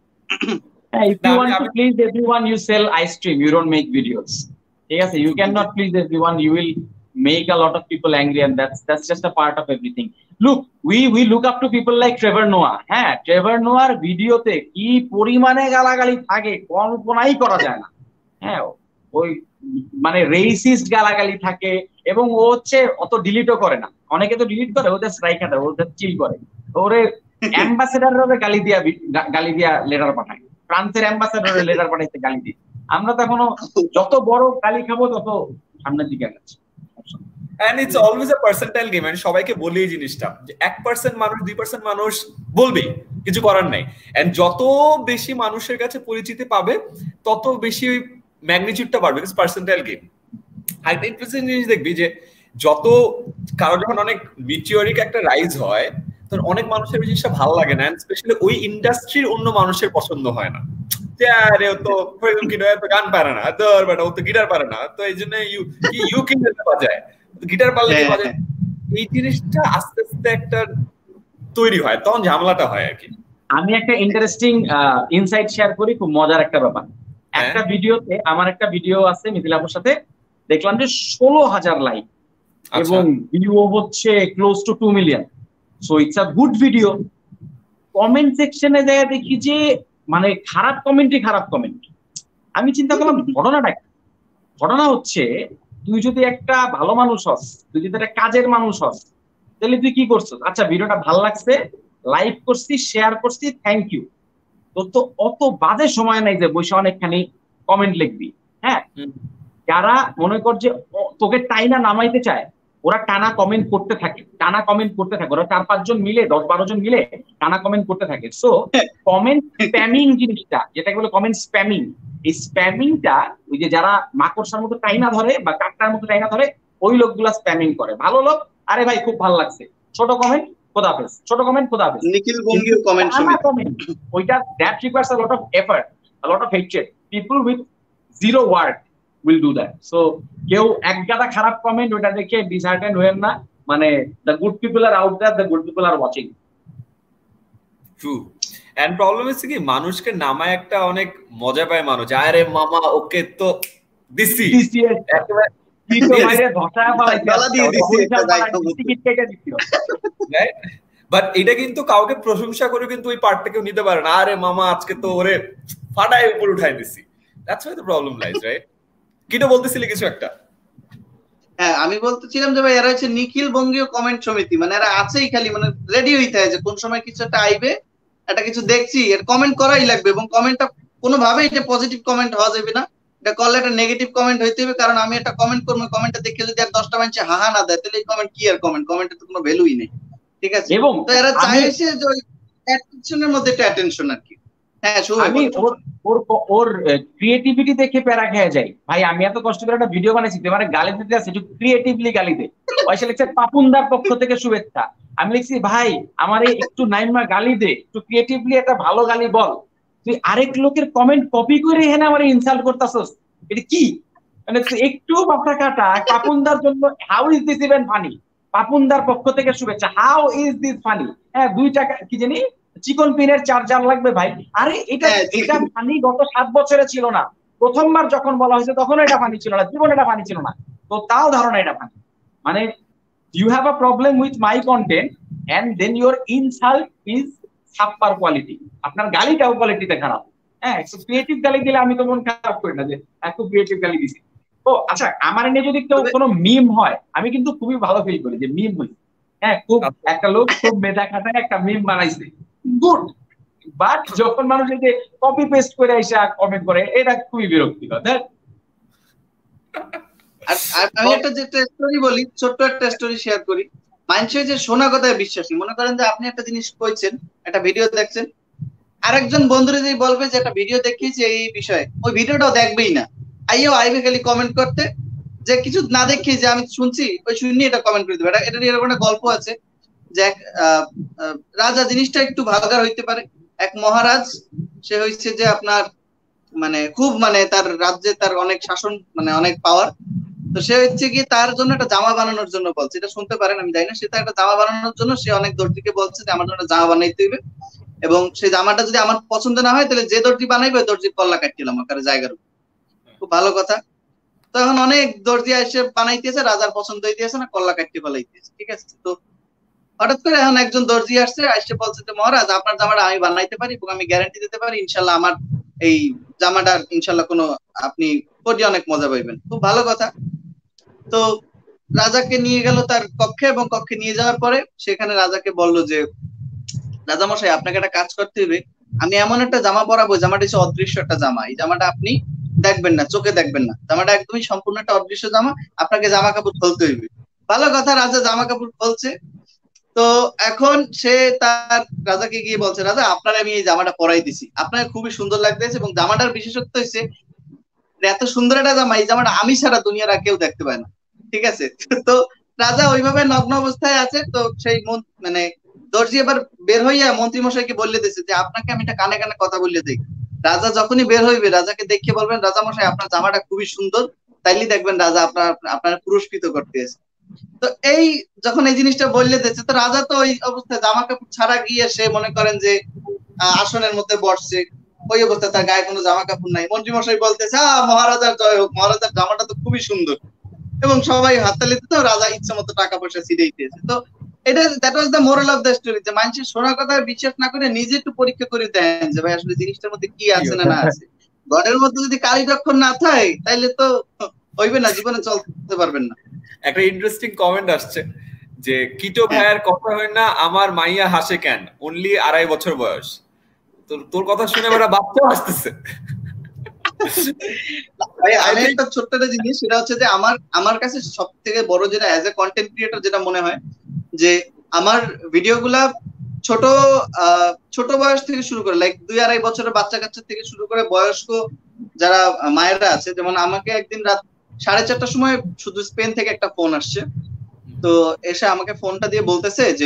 If you want to please everyone, you sell ice cream, you don't make videos. ঠিক আছে, you cannot please everyone, you will make a lot of people angry, and that's just a part of everything. Look, we look up to people like Trevor Noah. হ্যাঁ, Trevor Noah ভিডিওতে কি পরিমাণে গালাগালি থাকে কল্পনাই করা যায় না। হ্যাঁ, ওই মানে রেসিস্ট গালাগালি থাকে, এবং ও হচ্ছে অত ডিলিটও করে না। অনেকে তো ডিলিট করে, ওদের স্ট্রাইক দেয়, ওদের চিল করে, ওরে অ্যাম্বাসেডারের গালি দিয়া লেটার পাঠায়, ফ্রান্সের অ্যাম্বাসেডারের লেটার পাঠাইতে গালি দিয়ে। আমরা তো এখনো যত বড় গালি খাবো তত সামনের দিকে যাচ্ছে। And it's always a percentile game, and সবাইকে বলি এই জিনিসটা যে 1% মানুষ 2% মানুষ বলবে, কিছু করার নাই। এন্ড যত বেশি মানুষের কাছে পরিচিতি পাবে তত বেশি ম্যাগনিটিউডটা বাড়বে, ইটস পার্সেন্টাইল গেম। আর ইন্টারেস্টিং জিনিস দেখবি যে যত কারো যখন অনেক মিটিওরিক একটা রাইজ হয়, তখন অনেক মানুষের জিনিসটা ভালো লাগে না, স্পেশালি ওই ইন্ডাস্ট্রির অন্য মানুষের পছন্দ হয় না। আরে ও তো গান পারে না, ও তো গিটার পারে না, তো এই জন্য ইউ কিনতে বাজায়, গিটার পারলে বাজায়। এই জিনিসটা আস্তে আস্তে একটা তৈরি হয়, তখন ঝামেলাটা হয় আর কি। আমি একটা ইন্টারেস্টিং ইনসাইট শেয়ার করি, খুব মজার একটা ব্যাপার। একটা ভিডিওতে, আমার একটা ভিডিও আছে মিথিলাপুর সাথে, দেখলাম যে 16,000 লাইক এবং ভিউ হচ্ছে close to 2 million. So it's a good video. Comment সেকশনে যায় দেখি যে মানে খারাপ কমেন্টই খারাপ কমেন্ট। আমি চিন্তা করলাম ঘটনা হচ্ছে, তুই যদি একটা ভালো মানুষ হস, তুই যদি একটা কাজের মানুষ হস, তাহলে তুই কি করছিস? আচ্ছা ভিডিওটা ভালো লাগছে, লাইক করছিস, শেয়ার করছিস, থ্যাংক ইউ। তোর তো অত বাজে সময় নাই যে বসে অনেকখানি কমেন্ট লিখবি। হ্যাঁ, যারা মনে কর যে তোকে টাইনা নামাইতে চায়, ওরা টানা কমেন্ট করতে থাকে, ওরা 4-5 জন মিলে, 10-12 জন মিলে টানা কমেন্ট করতে থাকে। সো কমেন্ট স্প্যামিং জিনিসটা, যেটাকে বলে কমেন্ট স্প্যামিং, এই স্প্যামিংটা ওই যে যারা মাকড়সার মতো টাইনা ধরে বা কাকটার মতো টাইনা ধরে, ওই লোকগুলা স্প্যামিং করে। ভালো লোক, আরে ভাই খুব ভালো লাগছে, ছোট কমেন্ট খোদাফেজ, ছোট কমেন্ট খোদাফেজ। নিখিল বঙ্গীয় কমেন্ট ওইটা that requires a lot of effort, a lot of hatred. People with zero word will do that. So কেউ এক গাদা খারাপ কমেন্ট ওটা দেখে ডিসহার্টেন হয়েন না, মানে the good people are out there, the good people are watching. True. And problem হচ্ছে কি, মানুষকে নামায় একটা অনেক মজা পায় মানুষ, আরে মামা ওকে তো দিছি একেবারে কিটো ভাইরে ধসায় পালাইছে, গলা দিয়ে দিছি একটা দায়িত্ব টিকিট কেটে দিছিল। বাট এটা কিন্তু কাউকে প্রশংসা করে কিন্তু ওই পার্টটা কেউ নিতে পারে না, আরে মামা আজকে তো ওরে ফাটায় উপর উঠাই দিছি। That's why the problem lies, right? Kito বলতেছিলি কিছু একটা? হ্যাঁ, আমি বলতেছিলাম যে ভাই এরা হচ্ছে নিখিল বঙ্গীয় কমেন্ট সমিতি, মানে এরা আছেই খালি মানে রেডি হইতে হয় যে কোন সময় কিছু একটা আইবে, একটা কিছু দেখছি এর কমেন্ট করাই লাগবে, এবং কমেন্টটা কোনোভাবেই এটা পজিটিভ কমেন্ট হওয়া যাবে না, এটা করলে একটা নেগেটিভ কমেন্ট হইতে হবে। কারণ আমি একটা কমেন্ট করবো, কমেন্টটা দেখে যদি আর 10টা মানুষ হাহা না দেয় তাহলে এই কমেন্ট কি আর কমেন্ট, কমেন্টের তো কোনো ভ্যালুই নেই, ঠিক আছে? এবং তো এরা চাইছে যে ওই অ্যাটেনশনের মধ্যে একটা অ্যাটেনশন আর কি। হ্যাঁ, আমি ওর ক্রিয়েটিভিটি দেখে প্যারা খেয়ে যাই ভাই। আমি এত কষ্ট করে একটা ভিডিও বানাইছি, মানে গালি দিতে আছে, একটু ক্রিয়েটিভলি গালি দে। পয়সা লিখছে পাপুনদার পক্ষ থেকে শুভেচ্ছা। আমি লিখছি ভাই আমারে একটু নাইমা গালি দে, একটু ক্রিয়েটিভলি একটা ভালো গালি বল, তুই আরেক লোকের কমেন্ট কপি করে এখানে আমার ইনসাল্ট করতেছস, এটা কি? মানে একটু মাথা কাটা। পাপুনদার জন্য how is this even funny? পাপুনদার পক্ষ থেকে শুভেচ্ছা, হাউ ইজ দিস ফানি? হ্যাঁ, 2 টাকা কি জানি চিকন পিনের চার্জার লাগবে ভাই। আরে এটা ফানি গত 7 বছরে ছিল না, প্রথমবার যখন বলা হয়েছে তখন এটা ফানি ছিল না, জীবনে এটা ফানি ছিল না, তো তাও ধারণা এটা ফানি। মানে you have a problem with my content and then your insult is subpar quality, আপনার গালিটাও কোয়ালিটিতে খারাপ। হ্যাঁ, ক্রিয়েটিভ গালি দিলে আমি তো মন খারাপ করি না যে এত ক্রিয়েটিভ গালি দিছি। তো আচ্ছা, আমার নিয়ে যদি কেউ কোনো মিম হয় আমি কিন্তু খুবই ভালো ফিল করি যে মিম হইছে। হ্যাঁ, খুব একটা লোক খুব মেধা খাটায় একটা মিম বানাইছে, গুড। বাট যখন মানুষ এই যে কপি পেস্ট করে এসে কমেন্ট করে, এটা খুবই বিরক্তিকর। আমি একটা যেটা স্টোরি বলি, ছোট্ট একটা স্টোরি শেয়ার করি। মানুষের যে শোনা কথায় বিশ্বাসী, মনে করেন যে আপনি একটা জিনিস কইছেন, একটা ভিডিও দেখছেন, আরেকজন বন্ধুরে যদি বলবে যে একটা ভিডিও দেখিয়েছি এই বিষয়ে, ওই ভিডিওটাও দেখবেই না, আইবে খালি কমেন্ট করতে, যে কিছু না দেখিয়ে যে আমি শুনছি ওই শুনি এটা কমেন্ট করে দেবে। এটা এরকম একটা গল্প আছে যে এক রাজা, জিনিসটা একটু ভাগার হইতে পারে। এক মহারাজ, সে হয়েছে যে আপনার মানে খুব মানে তার রাজ্যে তার অনেক শাসন, মানে অনেক পাওয়ার। তো সে হচ্ছে কি তার জন্য একটা জামা বানানোর জন্য বলছে, এটা শুনতে পারেন আমি জানি না, সে তার একটা জামা বানানোর জন্য সে অনেক দর্জিকে বলছে যে আমার জন্য জামা বানাইতে হবে, এবং সেই জামাটা যদি আমার পছন্দ না হয় তাহলে যে দর্জি বানাইবে ওই দর্জির কল্লা কাটছিলাম আমার জায়গার উপর। খুব ভালো কথা। তো এখন অনেক দর্জি এসে বানাইতেছে, রাজার পছন্দ হইতেছে না, কল্লা কাটতে ফেলাইতেছে, ঠিক আছে? তো হঠাৎ করে এখন একজন দর্জি আসছে, আসছে বলছে যে মহারাজ আপনার জামাটা আমি বানাইতে পারি এবং আমি গ্যারান্টি দিতে পারি ইনশাল্লাহ আমার এই জামাটার ইনশাল্লাহ কোনো আপনি পরে অনেক মজা পাইবেন। খুব ভালো কথা। তো রাজাকে নিয়ে গেল তার কক্ষে, এবং কক্ষে নিয়ে যাওয়ার পরে সেখানে রাজাকে বলল যে রাজামশাই আপনাকে একটা কাজ করতে হবে, আমি এমন একটা জামা পরাবো, জামাটা হচ্ছে অদৃশ্য একটা জামা, এই জামাটা আপনি দেখবেন না, চোখে দেখবেন না, জামাটা একদমই সম্পূর্ণ একটা অদৃশ্য জামা, আপনাকে জামা কাপড় খুলতে হইবে। ভালো কথা, রাজা জামা কাপড় খুলছে। তো এখন সে তার রাজাকে গিয়ে বলছে, রাজা আপনার আমি এই জামাটা পরাই দিছি, আপনাকে খুবই সুন্দর লাগতেছে, এবং জামাটার বিশেষত্ব হচ্ছে এত সুন্দর একটা জামা, এই জামাটা আমি ছাড়া দুনিয়ার আর কেউ দেখতে পায় না, ঠিক আছে? তো রাজা ওইভাবে নগ্ন অবস্থায় আছে। তো সেই মানে দর্জি এবার বের হইয়া মন্ত্রী মশাইকে বললে দিয়েছে যে আপনাকে আমি এটা কানে কানে কথা বললে দেখি। রাজা যখনই বের হইবে রাজাকে দেখে বলবেন, রাজা মশাই আপনার জামাটা খুবই সুন্দর, তাইলে দেখবেন রাজা আপনার পুরস্কৃত করতে এসে। তো এই যখন এই জিনিসটা বললে দিয়েছে, তো রাজা তো ওই অবস্থায় জামা কাপড় ছাড়া গিয়ে সে মনে করেন যে আসনের মধ্যে বসছে, ওই অবস্থায় তার গায়ে কোনো জামা কাপড় নাই। মন্ত্রী মশাই বলতেছে মহারাজার জয় হোক, মহারাজার জামাটা তো খুবই সুন্দর, এবং সবাই হাততালি দিত, রাজা ইচ্ছা মতো টাকা পয়সা ছিঁড়ে দিয়েছে। তো এটা that was the moral of the story, যে মানুষের শোনার কথা বিশ্বাস না করে নিজে একটু পরীক্ষা করে দেন যে ভাই আসলে জিনিসটার মধ্যে কি আছে না না আছে। ঘরের মধ্যে যদি কালি দক্ষর না থাকে তাইলে তো হইবে না, জীবনে চলতে পারবেন না। একটা ইন্টারেস্টিং কমেন্ট আসছে যে কিটো ভাইয়ের কথা হয় না আমার মাইয়া হাসে কেন, অনলি 2.5 বছর বয়স। তোর কথা শুনে ওরা বাচ্চা আসতেছে। আমি একটা ছোট্ট একটা জিনিস, সেটা হচ্ছে যে আমার কাছে সব থেকে বড় যেটা অ্যাজ এ কন্টেন্ট ক্রিয়েটর যেটা মনে হয় যে আমার ভিডিওগুলা ছোট বয়স থেকে শুরু করে, লাইক 2-2.5 বছরের বাচ্চা কাচ্চা থেকে শুরু করে বয়স্ক যারা মায়েরা আছে, যেমন আমাকে একদিন রাত 4:30টার সময় শুধু স্পেন থেকে একটা ফোন আসছে। তো এসে আমাকে ফোনটা দিয়ে বলতেছে যে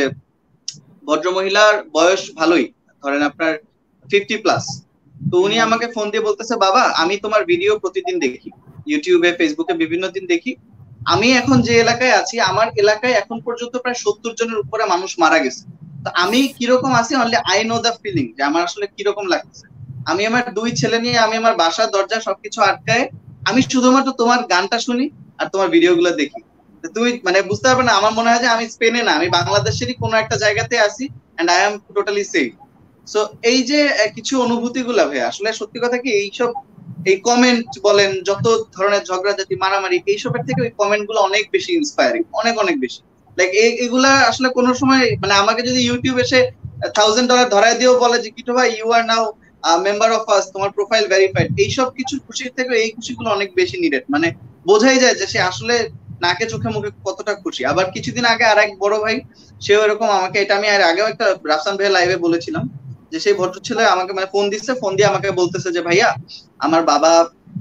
ভদ্রমহিলার বয়স ভালোই, ধরেন আপনার 50+। তো উনি আমাকে ফোন দিয়ে বলতেছে, বাবা আমি তোমার ভিডিও প্রতিদিন দেখি, ইউটিউবে ফেসবুকে বিভিন্ন দিন দেখি। আমি এখন যে এলাকায় আছি, আমার এলাকায় এখন পর্যন্ত প্রায় 70 জনের উপরে মানুষ মারা গেছে। তো আমি কিরকম আছি only I know the feeling, যে আমার আসলে কিরকম লাগতেছে। আমি আমার 2 ছেলে নিয়ে আমি আমার বাসার দরজা সবকিছু আটকায় আমি শুধুমাত্র তোমার গানটা শুনি আর তোমার ভিডিওগুলো দেখি। তুমি মানে বুঝতে পারবে না, আমার মনে হয় যে আমি স্পেনে না, আমি বাংলাদেশেরই কোনো একটা জায়গাতে আছি and I am totally safe. So এই যে কিছু অনুভূতি গুলা ভাই, আসলে সত্যি কথা কি, এইসব এই কমেন্ট বলেন, যত ধরনের ঝগড়াঝাটি মারামারি, এইসবের থেকে ওই কমেন্ট গুলো অনেক বেশি ইন্সপায়ারিং, অনেক অনেক বেশি। লাইক এগুলা আসলে কোনো সময় মানে আমাকে যদি ইউটিউব এসে $1000 ধরায় দিয়েও বলে যে কিটো ভাই you are now member of us, তোমার প্রোফাইল ভেরিফাইড, এইসব কিছু খুশির থেকে এই খুশিগুলো অনেক বেশি নিডেড। মানে বোঝাই যায় যে সে আসলে নাকে চোখে মুখে কতটা খুশি। আবার কিছুদিন আগে আর এক বড় ভাই, সেও এরকম আমাকে, এটা আমি আর আগেও একটা রাফসান ভাই লাইভে বলেছিলাম, যে সেই ভদ্র ছেলে আমাকে মানে ফোন দিচ্ছে, ফোন দিয়ে আমাকে বলতেছে যে ভাইয়া আমার বাবা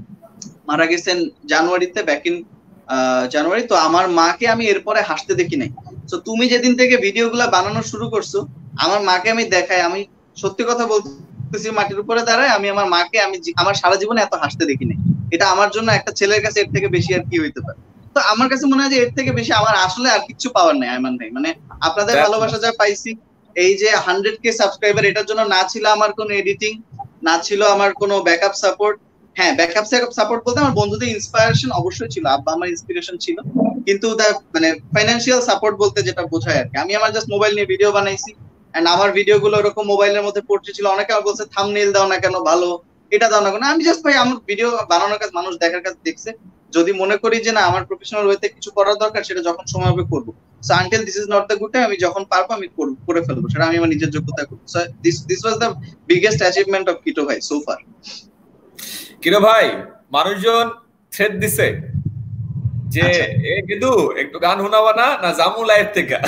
মারা গেছেন জানুয়ারিতে, ব্যাক ইন জানুয়ারি, তো আমার মাকে আমি এরপরে হাসতে দেখি নাই। তো তুমি যেদিন থেকে ভিডিওগুলা বানানো শুরু করছো, আমার মাকে আমি দেখাই, আমি সত্যি কথা বলতেছি মাটির উপরে দাঁড়ায়, আমি আমার মাকে আমি আমার সারা জীবনে এত হাসতে দেখি নাই। এটা আমার জন্য একটা ছেলের কাছে এর থেকে বেশি আর কি হইতে পারে। তো আমার কাছে মনে হয় যে এর থেকে বেশি আমার আসলে আর কিছু পাওয়ার নাই আইমান ভাই। মানে আপনাদের ভালোবাসা যা পাইছি, এই যে 100K সাবস্ক্রাইবার, এটার জন্য না ছিল আমার কোনো এডিটিং, না ছিল আমার কোনো ব্যাকআপ সাপোর্ট। হ্যাঁ, ব্যাকআপ সাপোর্ট বলতে আমার বন্ধুদের ইন্সপায়ারেশন অবশ্যই ছিল, আব্বা আমার ইন্সপিরেশন ছিল, কিন্তু মানে ফাইন্যান্সিয়াল সাপোর্ট বলতে যেটা বোঝায় আর কি, আমি আমার জাস্ট মোবাইল নিয়ে ভিডিও বানাইছি এন্ড আমার ভিডিও গুলো এরকম মোবাইলের মধ্যে পড়তে ছিল। অনেকে আমার বলছে থাম্বনেইল দাও না কেন, ভালো এটা দাও না কেন। আমি জাস্ট ভাই আমার ভিডিও বানানোর কাজ মানুষ দেখার কাজ দেখছে, যদি মনে করি যে না আমার প্রফেশনাল ওয়েতে কিছু করার দরকার, সেটা যখন সময় হবে করবো। So until this is not the good time, আমি যখন পারবো আমি করে ফেলবো, সেটা আমি আমার নিজের যোগ্যতা করবো। So this was the biggest achievement of Kito ভাই সো ফার। কিটো ভাই, মানুষজন থ্রেড দিছে যে এ কিন্তু একটু গান শোনাবা না, না জামু লাইভ থেকে।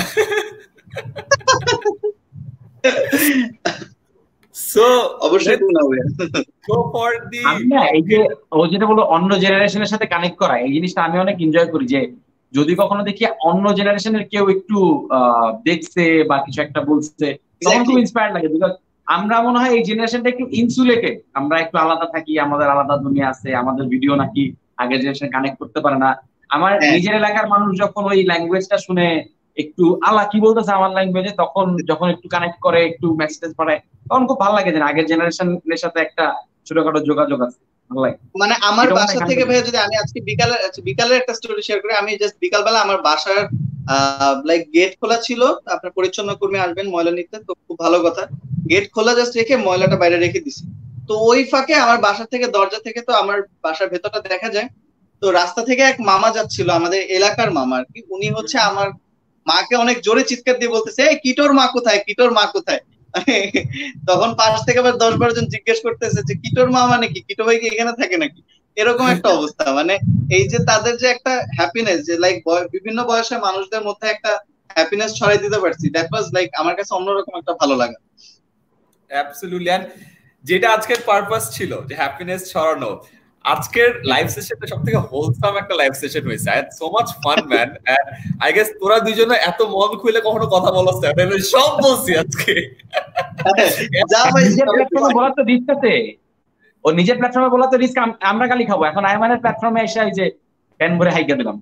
সো অবশ্যই শোনাবে। সো ফর দি আমি না এই যে ও যেটা বললো অন্য জেনারেশনের সাথে কানেক্ট করা, এই জিনিসটা আমি অনেক এনজয় করি। যে যদি কখনো দেখি অন্য জেনারেশনের কেউ একটু দেখছে বা কিছু একটা বলছে, তখন খুব ইন্সপায়ার্ড লাগে। বিকজ আমরা মনে হয় এই জেনারেশনটা একটু ইনসুলেটেড, আমরা একটু আলাদা থাকি, আমাদের আলাদা দুনিয়া আছে, আমাদের ভিডিও নাকি আগের জেনারেশন কানেক্ট করতে পারে না। আমার নিজের এলাকার মানুষ যখন ওই ল্যাঙ্গুয়েজটা শুনে একটু আলা কি বলতেছে আমার ল্যাঙ্গুয়েজে, তখন যখন একটু কানেক্ট করে, একটু মেসেজ পাঠায়, তখন খুব ভালো লাগে যে আগের জেনারেশনের সাথে একটা ছোটখাটো যোগাযোগ আছে। ভালো লাগে। মানে আমার বাসা থেকে ভাই যদি আমি আজকে বিকালের একটা স্টোরি শেয়ার করি, আমি জাস্ট বিকালবেলা আমার বাসার লাইক গেট খোলা ছিল, আপনার পরিচ্ছন্ন কর্মী আসবেন ময়লা নিতে, তো খুব ভালো কথা, গেট খোলা জাস্ট রেখে ময়লাটা বাইরে রেখে দিছি। তো ওই ফাঁকে আমার বাসা থেকে দরজা থেকে তো আমার বাসার ভেতরটা দেখা যায়। তো রাস্তা থেকে এক মামা যাচ্ছিল, আমাদের এলাকার মামা আর কি, উনি হচ্ছে আমার মাকে অনেক জোরে চিৎকার দিয়ে বলতেছে, এই কিটোর মা কোথায়, কিটোর মা কোথায়। তখন পাশ থেকে আবার 10-12 জন জিজ্ঞেস করতেছে যে কিটোর মা মানে কি, কিটো ভাই কি এখানে থাকে নাকি, এরকম একটা অবস্থা। মানে এই যে তাদের যে একটা হ্যাপিনেস, যে লাইক বিভিন্ন বয়সের মানুষদের মধ্যে একটা হ্যাপিনেস ছড়াই দিতে পারছি, দ্যাট ওয়াজ লাইক আমার কাছে অন্যরকম একটা ভালো লাগা। অ্যাবসলিউটলি। এন্ড যেটা আজকের পারপাস ছিল যে হ্যাপিনেস ছড়ানো, আজকের লাইভ সেশনটা সবথেকে হোলসাম একটা লাইভ সেশন হয়েছে। I had so much fun man. I guess তোরা দুইজনে এত মন খুলে কখনো কথা বলছ না, আমি সব বলছি আজকে। যা ভাই নিজের প্ল্যাটফর্মে বলা তো রিস্ক আছে, ও নিজের প্ল্যাটফর্মে বলা তো রিস্ক, আমরা গালি খাবো। এখন আইমানের প্ল্যাটফর্মে এসে এই যে প্যান ভরে হাইকা দিলাম।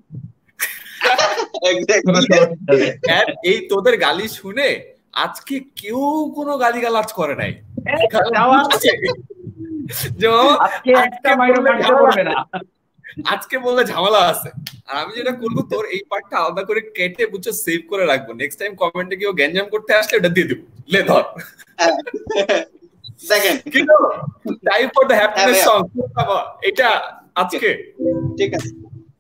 এই তোদের গালি শুনে আজকে কেউ কোনো গালি গালাজ করে নাই। আজকে বললে ঝামেলা আছে, আর আমি যেটা করবো তোর এই পার্টটা আলাদা করে কেটে বুঝছো সেভ করে রাখবো, নেক্সট টাইম কমেন্টে কেউ গ্যাঞ্জাম করতে আসলে এটা দিয়ে দিব, লে ধর। দেখেন কিন্তু time for the happiness song এটা আজকে ঠিক আছে।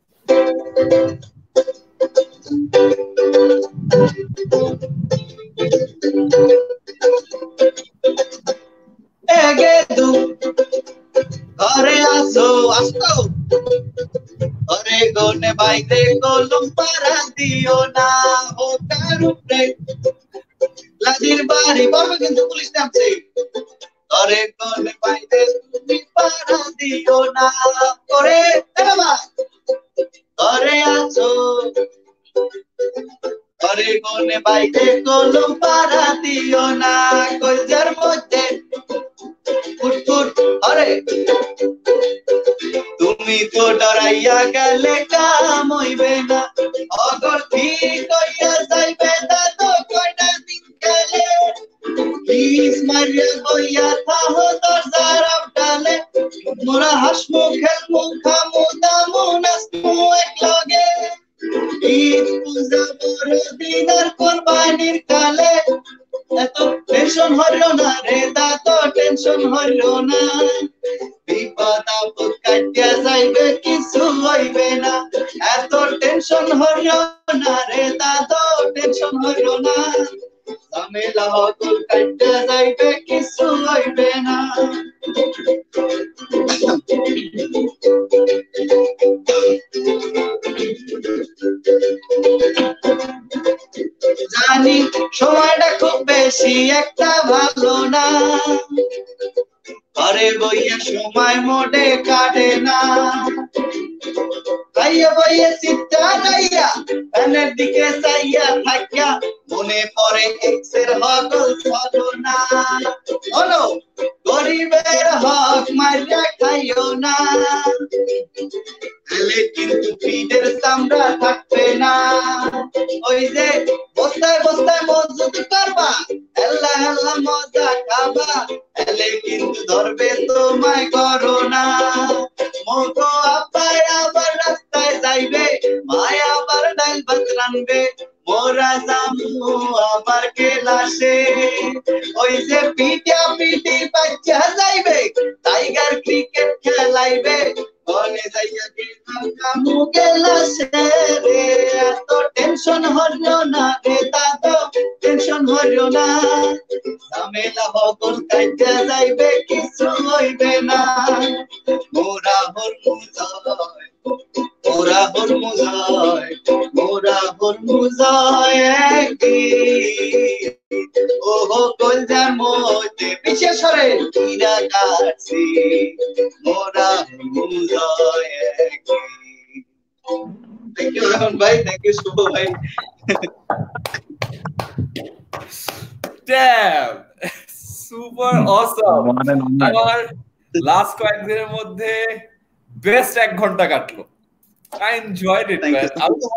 ঘরে আসো আসো, ঘরে গোনে বাইরে গোলম পারা দিও না, ও তার উপরে লাজির বাড়ি বড় কিন্তু পুলিশ নামছে, ঘরে গোনে বাইরে তুমি পারা দিও না, করে বাবা ঘরে আছো ঘরে কোনে বাইরে কলম পাড়া দিও না কলজার মধ্যে ফুটফুট আরে তুমি তো ডরাইয়া গেলে কাম হইবে না অগর ঠিক হইয়া যাইবে না তো কয়টা দিন গেলে প্লিজ মারিয়া হইয়া থাহো দরজার আবডালে মোরা হাসমু খেলমু খামু দামু নাচমু একলগে ঈদ পূজা বড়দিন আর কোরবানির কালে এত টেনশন হইলো না রে দাদা টেনশন হইলো না বিপদ আপদ কাটিয়া যাইবে কিছু হইবে না এত টেনশন হইলো না রে দাদা টেনশন হইলো না ঝামেলা হকল কাটিয়া যাইবে কিছু হইবে না জানি সময়টা খুব বেশি একটা ভালো না ঘরে বইয়া সময় মোটে কাটে না আইয়া বইয়া চিত্তা রাইয়া ফ্যানের দিকে চাইয়া থাকিয়া মনে পড়ে এক্সের হকল ছলনা হলো গরিবের হক মারিয়া খাইও না এলে কিন্তু ফিডের চামড়া থাকবে না ওই যে বস্তায় বস্তায় মজুদ করবা হেল্লা হেল্লা মজা খাবা এলে কিন্তু ধরবে তোমায় করোনা মোগো আপায় আবার রাস্তায় যাইবে মায় আবার ডাইল ভাত রানবে মোরা জামু আবার কেলাসে ওই যে পিটিয়া পিটি বাচ্চা যাইবে টাইগার ক্রিকেট খেলাইবে বনে যাইয়া গেলাম কামু কেলাসে রে এত টেনশন হইলো না রে দাদা টেনশন হইলো না ঝামেলা হকল কাইটা যাইবে কিছু হইবে না মোরা হরমুজায় মোরা হরমুজায় মোরা হরমুজায় ওহো কলজার মধ্যে বিশেষ করে কিরা কাটছি মোরা হরমুজায় থ্যাংক ইউ রহমান ভাই থ্যাংক ইউ শুভ ভাই Damn! Super awesome! আমার লাস্ট কয়েকদিনের মধ্যে বেস্ট 1 ঘন্টা কাটলো। I enjoyed it, man.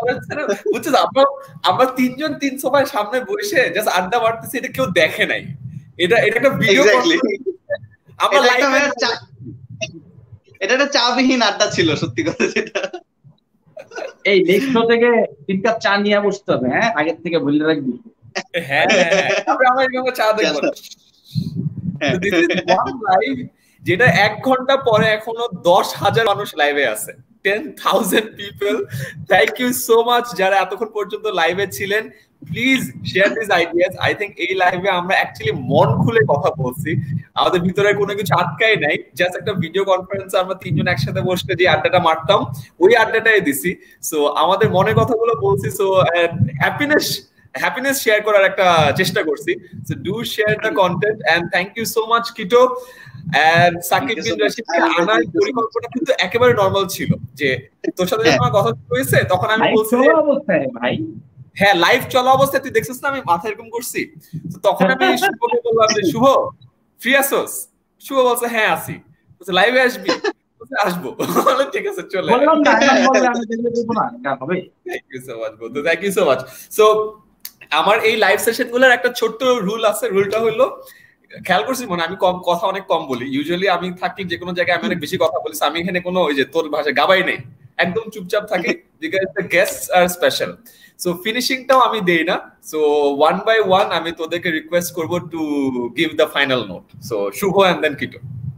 আমরা তিনজন 300 ভাই সামনে বসে জাস্ট আড্ডা মারতেছি, এটা কেউ দেখে নাই। এটা একটা ভিডিও আমরা লাইভে এটা একটা চাবিহীন আড্ডা ছিল সত্যি কথা যেটা। এই নেক্সট থেকে 3 কাপ চা নিয়ে বসতে হবে, হ্যাঁ আগের থেকে বলে রাখবি। হ্যাঁ আমরা চা দেখব। This is one live যেটা 1 ঘন্টা পরে এখনো 10,000 মানুষ লাইভে আছে। 10,000 people. Thank you so much যারা এতক্ষণ পর্যন্ত লাইভে ছিলেন। Please share this ideas. I think এই লাইভে আমরা অ্যাকচুয়ালি মন খুলে কথা বলছি, আমাদের ভিতরে কোনো কিছু আটকাই নাই। জাস্ট একটা ভিডিও কনফারেন্সে আমরা তিনজন একসাথে বসে যে আড্ডাটা মারতাম ওই আড্ডাটাই দিছি। সো আমাদের মনের কথাগুলো বলছি। সো হ্যাপিনেস শেয়ার করার একটা চেষ্টা করছি। So do share the content and thank you so much Kito and Sakib bin রশিদকে আনার পরিকল্পনা কিন্তু একেবারে নরমাল ছিল। যে তোর সাথে যখন আমার কথা হয়েছে তখন আমি বলছি ভাই হ্যাঁ লাইভ চলা অবস্থায় তুই দেখছিস না আমি মাথা এরকম করছি। তো তখন আমি শুভকে বললাম যে শুভ ফ্রি আসোস? শুভ বলছে হ্যাঁ আসি। বলছে লাইভে আসবি? বলছে আসবো। ঠিক আছে চলে বললাম না আমি দেখলে দেব না হবে। থ্যাংক ইউ সো মাচ বন্ধু, thank you so much. So আমার এই লাইভ সেশন গুলোর একটা ছোট্ট রুল আছে। রুলটা হলো খেয়াল করছি মনে আমি কথা অনেক কম বলি। ইউজুয়ালি আমি থাকি যে কোনো জায়গায় আমি অনেক বেশি কথা বলি। আমি এখানে কোনো ওই যে তোর ভাষায় গাবাই নেই, একদম চুপচাপ থাকি because the guests are special. So ফিনিশিংটাও আমি দেই না। সো 1 by 1 আমি তোদেরকে রিকোয়েস্ট করব to give the final note. So Shuvo and then Kito.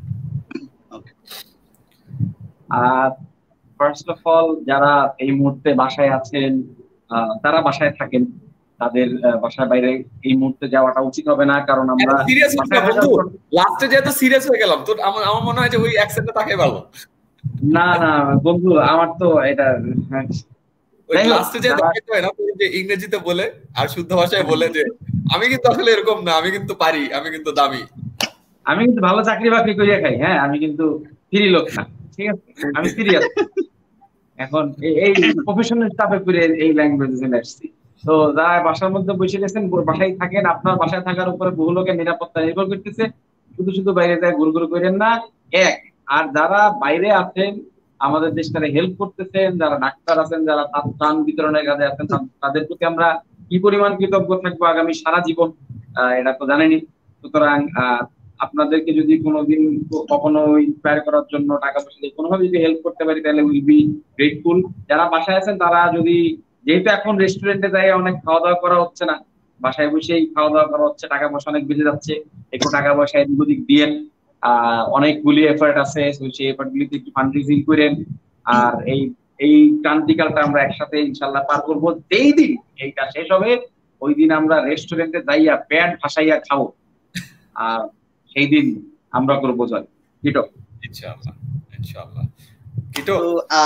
First of all যারা এই মুহূর্তে বাসায় আছেন তারা বাসায় থাকেন, তাদের বাসার বাইরে এই মুহূর্তে যাওয়াটা উচিত হবে না। কারণ আমরা লাস্টে যেহেতু সিরিয়াস হয়ে গেলাম তো আমার মনে হয় যে ওই অ্যাকসেন্টটা তাকে ভালো না বন্ধু আমার তো এটা লাস্টে যেহেতু হয় না যে ইংরেজিতে বলে আর শুদ্ধ ভাষায় বলে যে আমি কিন্তু আসলে এরকম না, আমি কিন্তু পারি, আমি কিন্তু দামি, আমি কিন্তু ভালো চাকরি বাকরি করিয়া খাই, হ্যাঁ আমি কিন্তু ফ্রি লোক না, ঠিক আছে আমি সিরিয়াস। এখন এই প্রফেশনাল স্টাফে করে এই ল্যাঙ্গুয়েজে চলে আসছি। তো যারা বাসার মধ্যে বসে গেছেন, বাসায় থাকেন, আপনার বাসায় থাকার উপরে বহু লোকের নিরাপত্তা নির্ভর করতেছে, শুধু শুধু বাইরে যায় গুড়গুড় করেন না। এক, আর যারা বাইরে আছেন আমাদের দেশটারে হেল্প করতেছেন, যারা ডাক্তার আছেন, যারা ত্রাণ বিতরণের কাজে আছেন, তাদের প্রতি আমরা কি পরিমাণ কৃতজ্ঞ থাকবো আগামী সারা জীবন, এটা তো জানেনই। সুতরাং আপনাদেরকে যদি কোনোদিন কখনো ইন্সপায়ার করার জন্য টাকা পয়সা দিয়ে কোনোভাবে যদি হেল্প করতে পারি তাহলে উইল বি গ্রেটফুল। যারা বাসায় আছেন তারা যদি, যেহেতু এখন রেস্টুরেন্টে যাই অনেক খাওয়া দাওয়া করা হচ্ছে না, বাসায় বসেই খাওয়া দাওয়া করা হচ্ছে, টাকা পয়সা অনেক বেঁচে যাচ্ছে, একটু টাকা পয়সা এদিক ওদিক দিয়ে অনেকগুলি এফার্ট আছে, সেই এফার্ট গুলিতে একটু ফান্ড রেজিং করেন। আর এই ক্রান্তিকালটা আমরা একসাথে ইনশাল্লাহ পার করবো। যেই দিন এইটা শেষ হবে ওই দিন আমরা রেস্টুরেন্টে যাইয়া প্যান্ট ফাঁসাইয়া খাবো, আর সেই দিন আমরা করবো জয়। কিটো ইনশাআল্লাহ ইনশাআল্লাহ। কিটো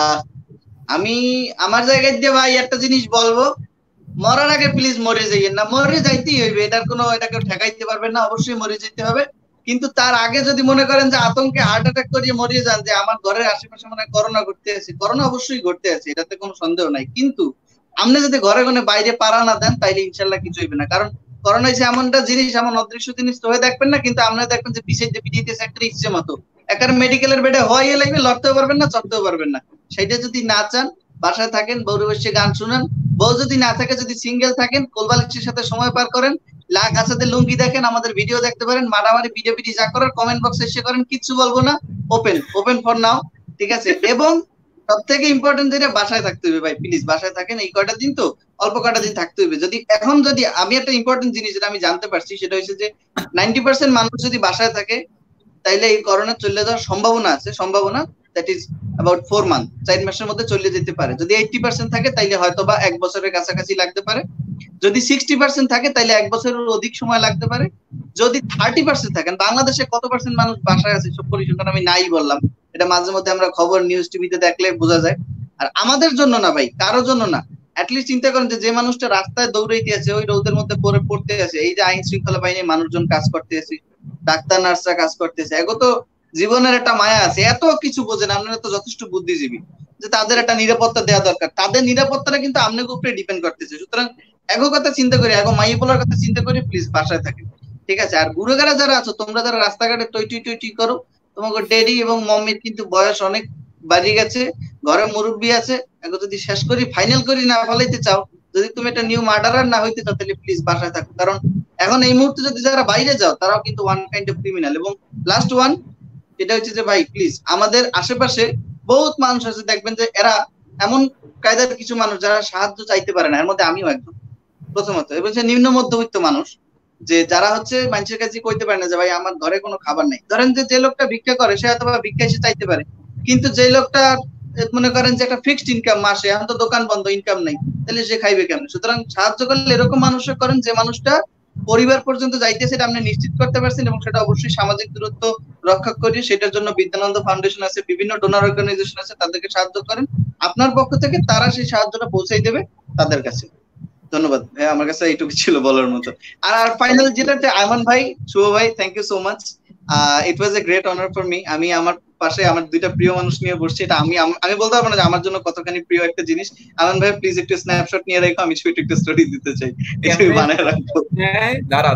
আমি আমার জায়গায় দিয়ে ভাই একটা জিনিস বলবো, মরার আগে প্লিজ মরে যাইয়েন না। মরে যাইতেই হইবে, এটাকে ঠেকাইতে পারবেন না, অবশ্যই মরে যেতে হবে। কিন্তু তার আগে যদি মনে করেন যে আতঙ্কে হার্ট অ্যাটাক করিয়ে মরিয়ে যান যে আমার ঘরের আশেপাশে মনে হয় করোনা ঘটতে আছে, করোনা অবশ্যই ঘটতে আছে, এটাতে কোনো সন্দেহ নাই। কিন্তু আপনি যদি ঘরে ঘরে বাইরে পাড়া না দেন তাইলে ইনশাল্লাহ কিছু হইবে না। কারণ করোনা হচ্ছে এমনটা জিনিস, এমন অদৃশ্য জিনিস তো হয়ে দেখবেন না, কিন্তু আপনারা দেখবেন যে পিছিয়ে একটা ইচ্ছে মতো একটা মেডিকেলের বেডে হয়ে লাগবে, লড়তেও পারবেন না, চড়তেও পারবেন না। সেটা যদি না চান বাসায় থাকেন, বউরে বসে গান শুনেন। বউ যদি না থাকে, যদি সিঙ্গেল থাকেন, কোলবালিশের সাথে সময় পার করেন, গাছাতে লুঙ্গি দেখেন, আমাদের ভিডিও দেখতে পারেন, মারামারি পিটাপিটি যা করার কমেন্ট বক্সে এসে করেন, কিচ্ছু বলবো না, ওপেন ফর নাও, ঠিক আছে? এবং সব থেকে ইম্পর্টেন্ট যেটা, বাসায় থাকতে হবে ভাই, প্লিজ বাসায় থাকেন। এই কয়টা দিন তো অল্প কয়টা দিন থাকতে হবে। যদি আমি একটা ইম্পর্টেন্ট জিনিস যেটা আমি জানতে পারছি সেটা হচ্ছে যে 90% মানুষ যদি বাসায় থাকে তাইলে এই করোনা চলে যাওয়ার সম্ভাবনা দ্যাট ইজ অ্যাবাউট 4 মান্থ, 4 মাসের মধ্যে চলে যেতে পারে। যদি 80% থাকে তাইলে হয়তো বা 1 বছরের কাছাকাছি লাগতে পারে। যদি 60% থাকে তাইলে 1 বছরের অধিক সময় লাগতে পারে। যদি 30% থাকেন, বাংলাদেশে কত পার্সেন্ট মানুষ বাসায় আছে সব পরিসংখ্যান আমি নাই বললাম, এটা মাঝে মধ্যে আমরা খবর নিউজ টিভিতে দেখলে বোঝা যায়। আর আমাদের জন্য না ভাই, কারোর জন্য না, অ্যাটলিস্ট চিন্তা করেন যে মানুষটা রাস্তায় দৌড়াইতে আছে, ওই রোদের মধ্যে পড়তে আছে, এই যে আইন শৃঙ্খলা বাহিনীর মানুষজন কাজ করতে আছে, ডাক্তার নার্সরা কাজ করতেছে, এগো তো জীবনের একটা মায়া আছে, এত কিছু বোঝেন, আপনারা তো যথেষ্ট বুদ্ধিজীবী, যে তাদের একটা নিরাপত্তা দেওয়া দরকার। তাদের নিরাপত্তাটা কিন্তু আপনাদের উপরে ডিপেন্ড করতেছে। সুতরাং এগো কথা চিন্তা করি, এগো মাইয়ের কথা চিন্তা করি, প্লিজ বাসায় থাকেন, ঠিক আছে? আর বুড়োগারা যারা আছো, তোমরা যারা রাস্তাঘাটে টই করো, তোমাকে ড্যাডি এবং মম্মির কিন্তু বয়স অনেক বাড়িয়ে গেছে, ঘরে মুরব্বী আছে, এগো যদি শেষ করি ফাইনাল করি না ফলাইতে চাও, যদি তুমি একটা নিউ মার্ডারার না হইতে চাও, তাহলে প্লিজ বাসায় থাকো। কারণ এখন এই মুহূর্তে যদি যারা বাইরে যাও তারাও কিন্তু ওয়ান কাইন্ড অফ ক্রিমিনাল। এবং লাস্ট ওয়ান, এটা হচ্ছে যে ভাই প্লিজ, আমাদের আশেপাশে বহুত মানুষ আছে, দেখবেন যে এরা এমন কায়দার কিছু মানুষ যারা সাহায্য চাইতে পারে না, এর মধ্যে আমিও একজন প্রথমত। এবং সে নিম্ন মধ্যবিত্ত মানুষ, যে যারা হচ্ছে মানুষের কাছে কইতে পারে না যে ভাই আমার ঘরে কোনো খাবার নেই। ধরেন যে লোকটা ভিক্ষা করে সে হয়তো ভিক্ষা এসে চাইতে পারে, কিন্তু যে লোকটা মনে করেন যে একটা ফিক্সড ইনকাম মাসে, এখন তো দোকান বন্ধ, ইনকাম নেই, তাহলে সে খাইবে কেমন? সুতরাং সাহায্য করলে এরকম মানুষের করেন যে মানুষটা পরিবার পর্যন্ত যাইতেছে, এটা আপনি নিশ্চিত করতে পারছেন, এবং সেটা অবশ্যই সামাজিক দূরত্ব রক্ষা করি। সেটার জন্য বিদ্যানন্দ ফাউন্ডেশন আছে, বিভিন্ন ডোনার অর্গানাইজেশন আছে, তাদেরকে সাহায্য করেন। আপনার পক্ষ থেকে তারা সেই সাহায্যটা পৌঁছাই দেবে তাদের কাছে। ধন্যবাদ ভাই, আমার কাছে এইটুকু ছিল বলার মতো। আর ফাইনাল যেটা, আয়মান ভাই, শুভ ভাই, thank you so much. It was a great honour for me. আমি আমার পাশে আমার দুইটা প্রিয় মানুষ নিয়ে বসছি, এটা আমি বলতে পারবো না যে আমার জন্য কতখানি প্রিয় একটা জিনিস। আয়মান ভাই প্লিজ একটু স্ন্যাপশট নিয়ে রাখো, আমি একটু স্টোরি দিতে চাই, একটু বানায় রাখবো। হ্যাঁ,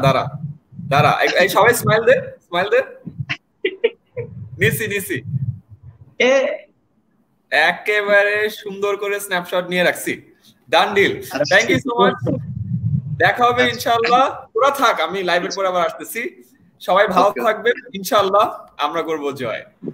দাঁড়া, এই সবাই স্মাইল দে। নিছি একেবারে সুন্দর করে স্ন্যাপশট নিয়ে রাখছি। Done deal. Thank you so much. দেখা হবে ইনশাআল্লাহ। পুরো থাক, আমি লাইভের পর আবার আসতেছি। সবাই ভালো থাকবেন, ইনশাআল্লাহ আমরা করব জয়।